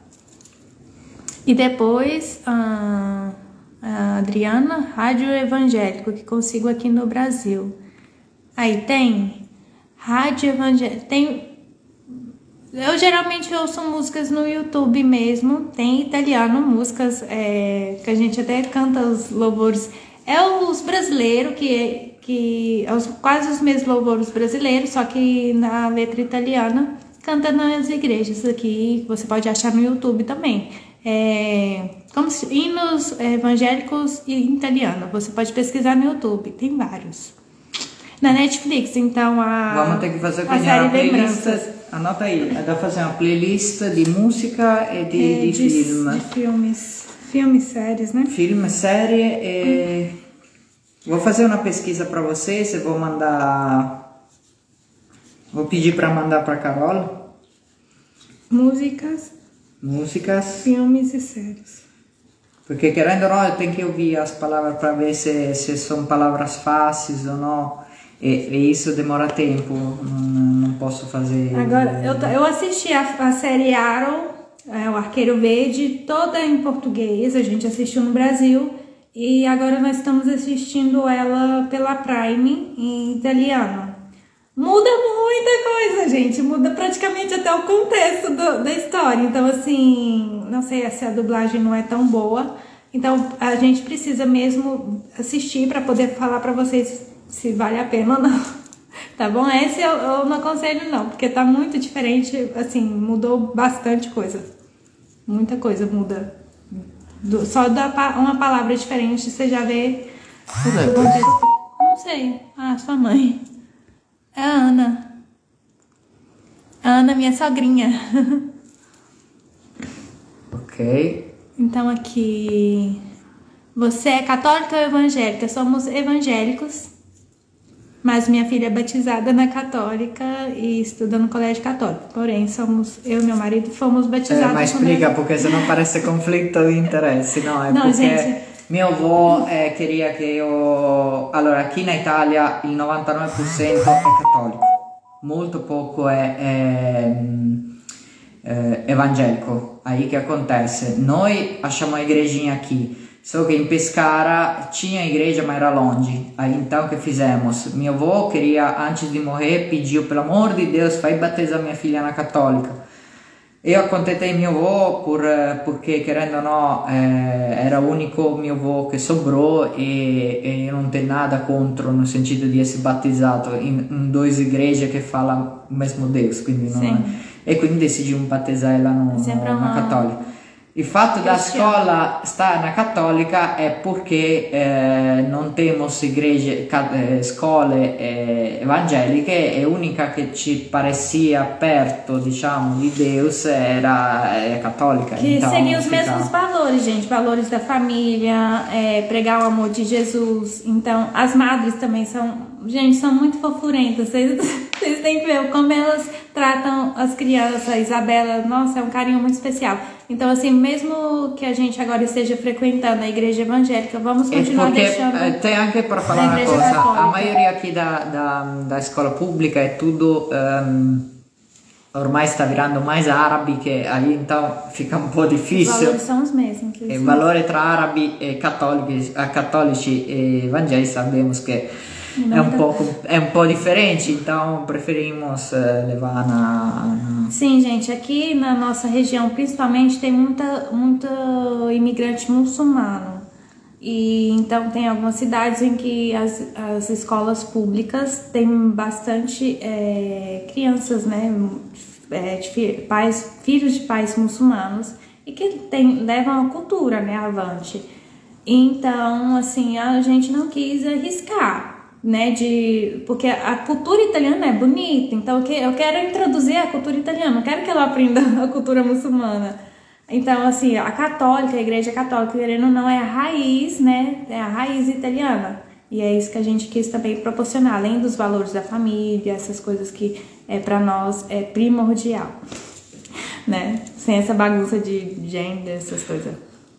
E depois, a Adriana, Rádio Evangélico, que consigo aqui no Brasil. Aí tem Rádio Evangélico. Eu geralmente ouço músicas no YouTube mesmo. Tem italiano, músicas que a gente até canta os louvores. É os brasileiros quase os mesmos louvores brasileiros, só que na letra italiana, canta nas igrejas aqui, você pode achar no YouTube também. Como hinos evangélicos em italiano, você pode pesquisar no YouTube, tem vários. Na Netflix, então vamos ter que fazer uma playlist. Anota aí, dá pra fazer uma playlist de música e de filme. De filmes, séries, né? Filme, série Vou fazer uma pesquisa para vocês, eu vou mandar... Vou pedir para mandar para Carol. Músicas, filmes e séries. Porque querendo ou não, eu tenho que ouvir as palavras para ver se são palavras fáceis ou não. E isso demora tempo, não posso fazer... Agora, eu assisti a série Arrow, o Arqueiro Verde, toda em português, a gente assistiu no Brasil. E agora nós estamos assistindo ela pela Prime em italiano. Muda muita coisa, gente. Muda praticamente até o contexto da história. Então, assim, não sei se a dublagem não é tão boa. Então, a gente precisa mesmo assistir para poder falar para vocês se vale a pena ou não. Tá bom? Esse eu não aconselho não, porque tá muito diferente. Assim, mudou bastante coisa. Muita coisa muda. Só dá uma palavra diferente, você já vê. Não sei. Sua mãe. É a Ana. A Ana, minha sogrinha. Ok. Então aqui, você é católica ou evangélica? Somos evangélicos, mas minha filha é batizada na católica e estuda no colégio católico. Porém, eu e meu marido fomos batizados. Ma explica, porque senão parece conflitto di interessi, no? È no, perché gente. mio avô queria che io... Allora, aqui na Itália il 99% è cattolico, molto poco è evangelico. Aí que acontece? Noi achamos a igrejinha aqui, só que em Pescara tinha igreja, mas era longe. Aí então o que fizemos? Meu avô queria, antes de morrer, pediu, pelo amor de Deus, vai batizar minha filha na católica. Eu accontentei mio avô porque, querendo ou não, era o único mio avô que sobrou e eu não tenho nada contra no sentido de ser batizado em duas igrejas que falam o mesmo Deus, quindi e quindi decidimos batizar ela na católica. Il fatto da scuola sta na cattolica è perché non temos scuole evangeliche e l'unica che ci parecia perto, diciamo, di Deus era cattolica. Que então, seguia os mesmos valores, gente. Valores da família, pregar o amor de Jesus. Então, as madres também são muito fofurentas. Vocês têm que ver como elas tratam as crianças. A Isabela, nossa, é um carinho muito especial. Então, assim, mesmo que a gente agora esteja frequentando a igreja evangélica, vamos continuar deixando... Tem anche per falar una cosa, a maioria aqui da escola pública é tudo... ormai sta virando mais árabe, que aí então fica um pouco difícil. Os valores são os mesmos. O valore tra arabi e cattolici e evangelici sabemos que é um pouco diferente, então preferimos levar na... Sim, gente, aqui na nossa região principalmente tem muita imigrante muçulmano. E então tem algumas cidades em que as escolas públicas têm bastante crianças, né, filhos de pais muçulmanos e que levam a cultura, né, avante. Então, assim, a gente não quis arriscar, né, porque a cultura italiana é bonita, então eu quero introduzir a cultura italiana, não quero que ela aprenda a cultura muçulmana. Então, assim, a católica, a igreja católica, querendo ou não, é a raiz, né, é a raiz italiana. E é isso que a gente quis também proporcionar, além dos valores da família, essas coisas que para nós é primordial, né, sem essa bagunça de gênero, essas coisas.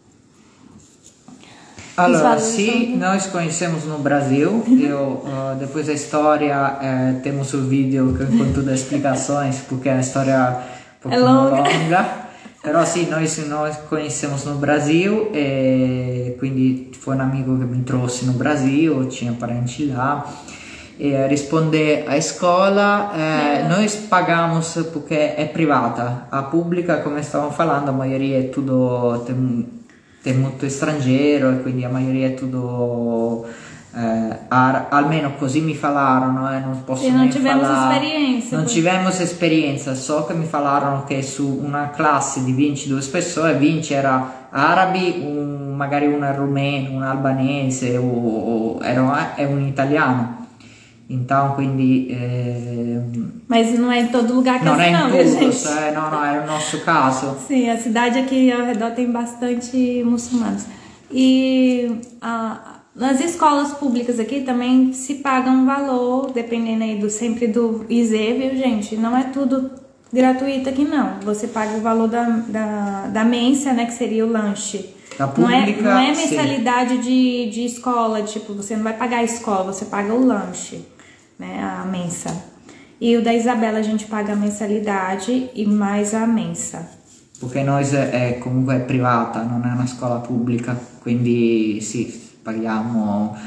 Allora, sì, nós conhecemos no Brasil, depois da história temos o vídeo com todas as explicações, porque a história é longa. Però sì, noi conhecemos no Brasil e quindi foi un amico che mi trouxe no Brasil, tinha parenti lá. E risponder à escola, nós pagamos porque é privata, a pública, come stavamo falando, a maioria è tutto, tem muito estrangeiro e quindi a maioria è tutto almeno così mi falaram, non posso nem falar. Non tivemos esperienza, só que mi falaram che su una classe di 22 persone, 20 era arabi, magari una rumeno, un albanese e un italiano. Então, quindi... Mas não é em todo lugar que não é assim, em gente? Não, era o nosso caso. Sim, a cidade aqui ao redor tem bastante muçulmanos. E nas escolas públicas aqui também se paga um valor, dependendo aí sempre do IZE, viu, gente? Não é tudo gratuito aqui, não. Você paga o valor da mensa, né, que seria o lanche. Da pública, não é mensalidade de escola, tipo, você não vai pagar a escola, você paga o lanche, né, a mensa. E o da Isabela a gente paga a mensalidade e mais a mensa. Porque nós comunque è privata, non è una scuola pubblica, quindi sì, paghiamo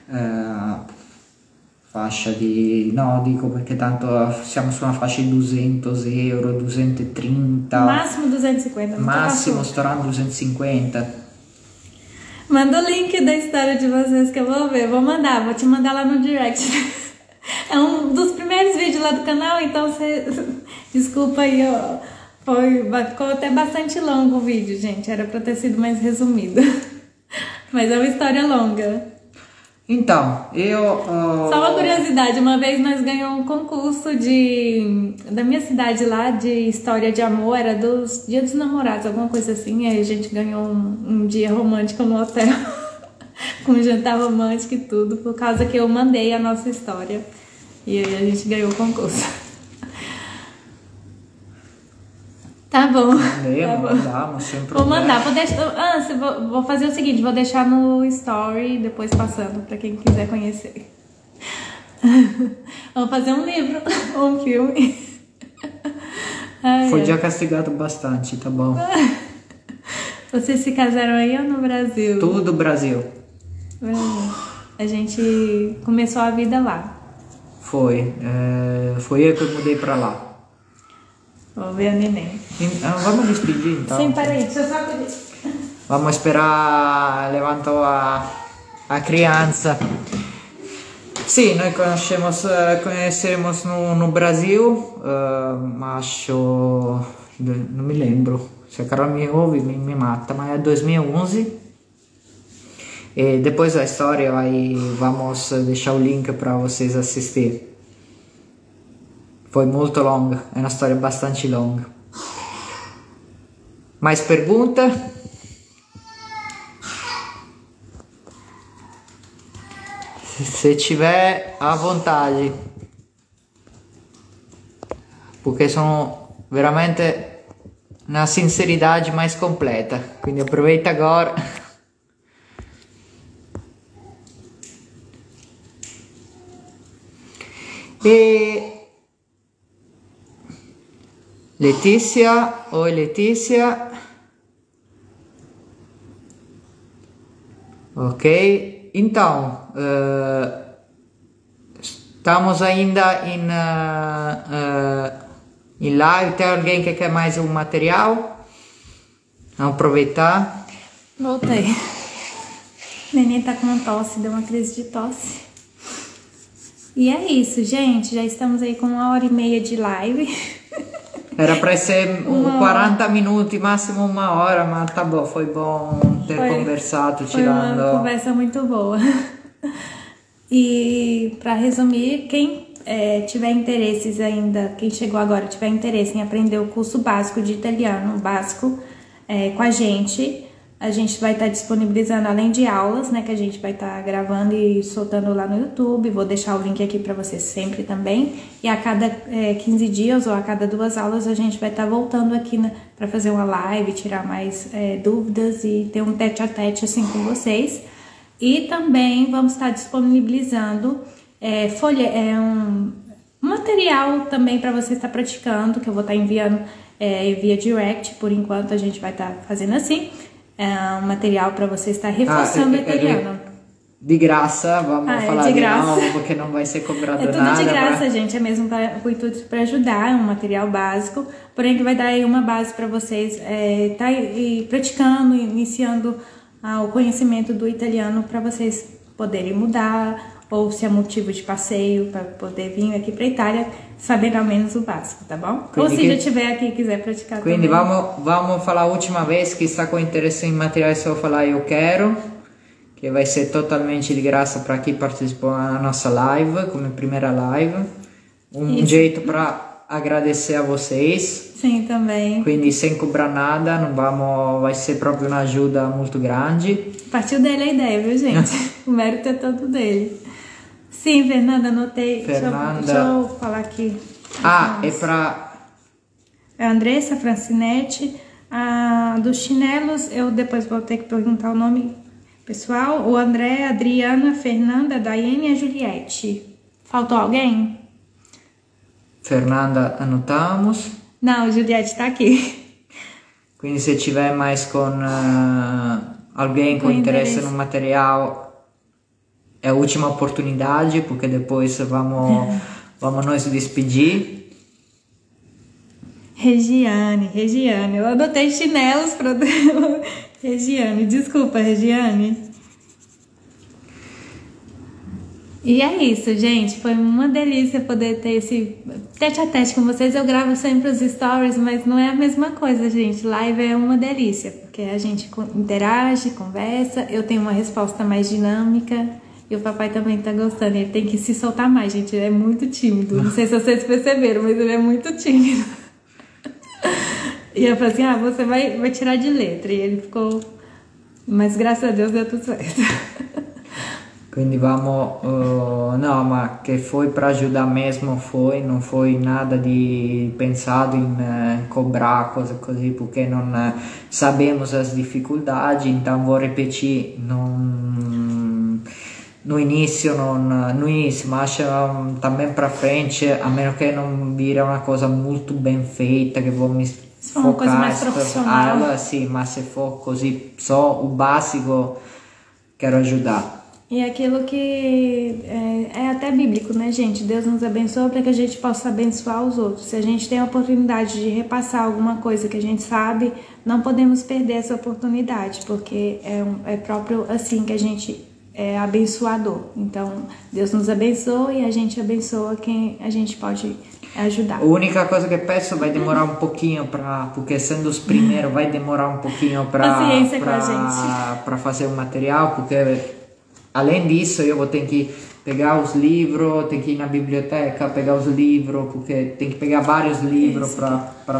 fascia di... No, dico perché tanto siamo su una fascia di 200 euro, 230... Máximo 250. Massimo, estourando 250. Manda o link da história de vocês que eu vou ver. Vou te mandar lá no direct. É um dos primeiros vídeos lá do canal, então você... Desculpa aí, ficou até bastante longo o vídeo, gente. Era pra ter sido mais resumido. Mas é uma história longa. Então, Só uma curiosidade, uma vez nós ganhamos um concurso da minha cidade lá, de história de amor, era dos Dia dos Namorados, alguma coisa assim, aí a gente ganhou um dia romântico no hotel, com um jantar romântico e tudo, por causa que eu mandei a nossa história, e aí a gente ganhou o concurso. Tá bom. Mandamos, sem problema. Vou mandar, vou fazer o seguinte, vou deixar no story, depois passando pra quem quiser conhecer. Vamos fazer um livro, ou um filme. Foi já castigado bastante, tá bom. Vocês se casaram aí ou no Brasil? Tudo Brasil. A gente começou a vida lá. Foi eu que mudei pra lá. Vou ver a neném. Vamos despedir então. Sim, peraí, deixa eu só pedir. Vamos esperar, levantou a criança. Sì, noi conhecemos no Brasil, mas não me lembro, se a Carol me ouve me mata, mas é 2011. E depois da história vamos deixar o link para vocês assistir. Foi molto longa, è una storia bastante longa. Mais pergunta? Se tiver, à vontade. Porque sono veramente una sinceridade mais completa. Quindi aproveita agora. E Letícia, oi Letícia. Ok, então estamos ainda em live. Tem alguém que quer mais um material? Vamos aproveitar. Voltei. Neném tá com tosse, deu uma crise de tosse. E é isso, gente. Já estamos aí com 1h30 de live. Era para ser 40 minutos, máximo 1 hora, mas tá bom, foi bom ter conversado, tirando... Foi uma conversa muito boa. E para resumir, quem tiver interesses ainda, quem chegou agora tiver interesse em aprender o curso básico de italiano, básico, com a gente vai estar disponibilizando, além de aulas, né, que a gente vai estar gravando e soltando lá no YouTube. Vou deixar o link aqui para vocês sempre também. E a cada 15 dias ou a cada 2 aulas a gente vai estar voltando aqui, né, para fazer uma live, tirar mais dúvidas e ter um tete-a-tete assim com vocês. E também vamos estar disponibilizando um material também para você estar praticando, que eu vou estar enviando via direct. Por enquanto a gente vai estar fazendo assim. Um material para você estar reforçando o italiano. De graça, vamos falar de novo, porque não vai ser cobrado nada. É tudo de graça, gente, é mesmo com o intuito para ajudar, é um material básico, porém que vai dar aí uma base para vocês tá praticando, iniciando o conhecimento do italiano, para vocês poderem mudar, ou se é motivo de passeio, para poder vir aqui para Itália, sabendo ao menos o básico, tá bom? Quindi, ou se já estiver aqui e quiser praticar quindi também. Vamos falar a última vez, que está com interesse em materiais, só falar eu quero, que vai ser totalmente de graça para quem participou da nossa live, como primeira live. Jeito para agradecer a vocês. Sim, também. Quindi sem cobrar nada, vai ser proprio uma ajuda muito grande. Partiu dele a ideia, viu, gente? O mérito é todo dele. Sim, Fernanda, anotei. Fernanda. Deixa eu falar aqui. É pra... É a Andressa Francinete. A dos chinelos, eu depois vou ter que perguntar o nome pessoal. O André, a Adriana, a Fernanda, a Daiane e a Juliette. Faltou alguém? Fernanda, anotamos. Não, Juliette tá aqui. Quindi se tiver mais com alguém com interesse no material, é a última oportunidade, porque depois vamos nos despedir. Regiane, eu adotei chinelos para Regiane, desculpa, Regiane. E é isso, gente, foi uma delícia poder ter esse tete-a-tete com vocês. Eu gravo sempre os stories, mas não é a mesma coisa, gente. Live é uma delícia, porque a gente interage, conversa, eu tenho uma resposta mais dinâmica E o papai também tá gostando. Ele tem que se soltar mais, gente. Ele é muito tímido. Não sei se vocês perceberam, mas ele é muito tímido. E eu falei assim, você vai tirar de letra. E ele ficou... Mas graças a Deus deu tudo certo. Quindi no, ma che foi para ajudar mesmo, non foi nada di pensato in cobrar, cose così, perché non sabemos as dificuldades, então vou repetir, no início, mas também para frente, a meno che non vira una cosa molto ben feita, che vou me focar ela, sì, ma se for così, só o básico, quero ajudar. E aquilo que é até bíblico, né, gente? Deus nos abençoa para que a gente possa abençoar os outros. Se a gente tem a oportunidade de repassar alguma coisa que a gente sabe, não podemos perder essa oportunidade, porque é próprio assim que a gente é abençoador. Então, Deus nos abençoa e a gente abençoa quem a gente pode ajudar. A única coisa que penso vai demorar um pouquinho porque sendo os primeiros vai demorar um pouquinho para fazer o material, porque além disso, eu vou ter que pegar os livros, ter que ir na biblioteca, pegar os livros, porque tem que pegar vários livros para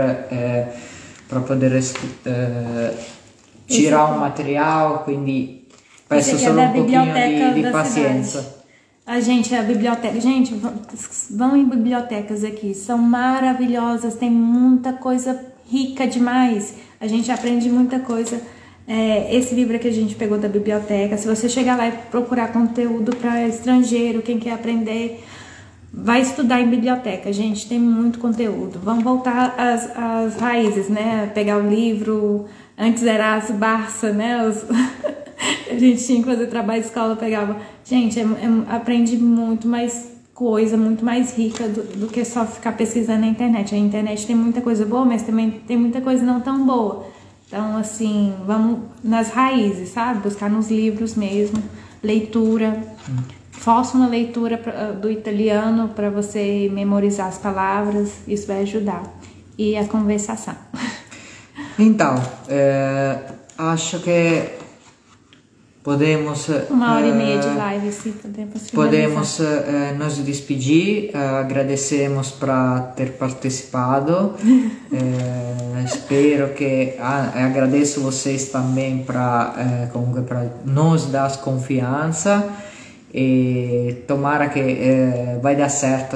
poder tirar o material, quindi peço solo um pouquinho de paciência. A biblioteca, gente, vão em bibliotecas aqui, são maravilhosas, tem muita coisa rica demais, a gente aprende muita coisa. Esse livro que a gente pegou da biblioteca, se você chegar lá e procurar conteúdo para estrangeiro, quem quer aprender, vai estudar em biblioteca, gente, tem muito conteúdo. Vamos voltar às raízes, né? Pegar o livro, antes era as Barça, né? A gente tinha que fazer trabalho de escola, pegava. Gente, aprende muito mais coisa, muito mais rica do que só ficar pesquisando na internet. A internet tem muita coisa boa, mas também tem muita coisa não tão boa. Então, assim, vamos nas raízes, sabe? Buscar nos livros mesmo, leitura. Faça uma leitura do italiano para você memorizar as palavras, isso vai ajudar. E a conversação. Então, acho que podemos... 1h30 de live, sim, podemos nos despedir. Agradecemos por ter participado. Espero que agradeço vocês também para nos dar confiança e tomara que vai dar certo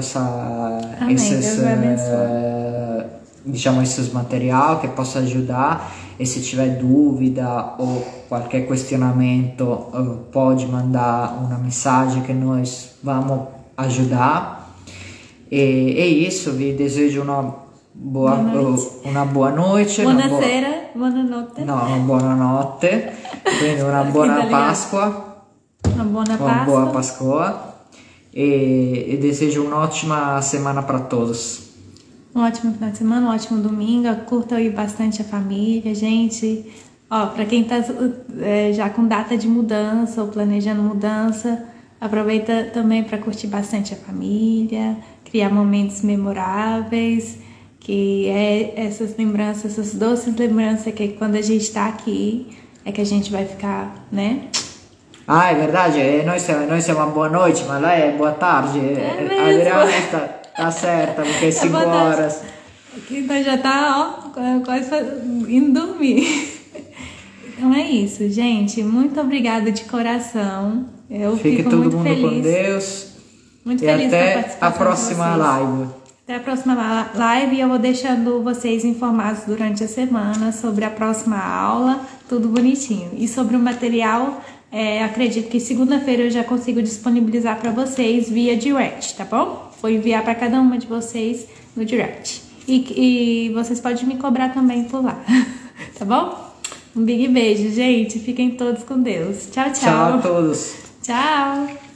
esses material que possa ajudar. E se tiver dúvida ou qualquer questionamento, pode mandar uma mensagem que nós vamos ajudar. E é isso, vi desejo uma boa noite. Buonasera, buonanotte. No, una buonanotte. Quindi una buona Pasqua. Uma boa Páscoa. E desejo uma ótima semana para todos. Um ótimo final de semana, um ótimo domingo. Curta aí bastante a família, gente. Para quem tá já com data de mudança ou planejando mudança, aproveita também para curtir bastante a família, criar momentos memoráveis, que essas lembranças, essas doces lembranças que quando a gente está aqui é que a gente vai ficar, né? É verdade, noi siamo a boa noite, ma lei è boa tarde. Adriana tá certa, porque 5 horas. Aqui nós já tá, quase indo dormir. Então é isso, gente. Muito obrigada de coração. Eu Fique fico todo muito mundo feliz. com Deus. Muito e feliz até a próxima live. Até a próxima live. Eu vou deixando vocês informados durante a semana sobre a próxima aula. Tudo bonitinho. E sobre o material, acredito que segunda-feira eu já consigo disponibilizar para vocês via direct, tá bom? Vou enviar para cada uma de vocês no direct. E vocês podem me cobrar também por lá, tá bom? Um big beijo, gente. Fiquem todos com Deus. Tchau, tchau. Tchau a todos. Tchau.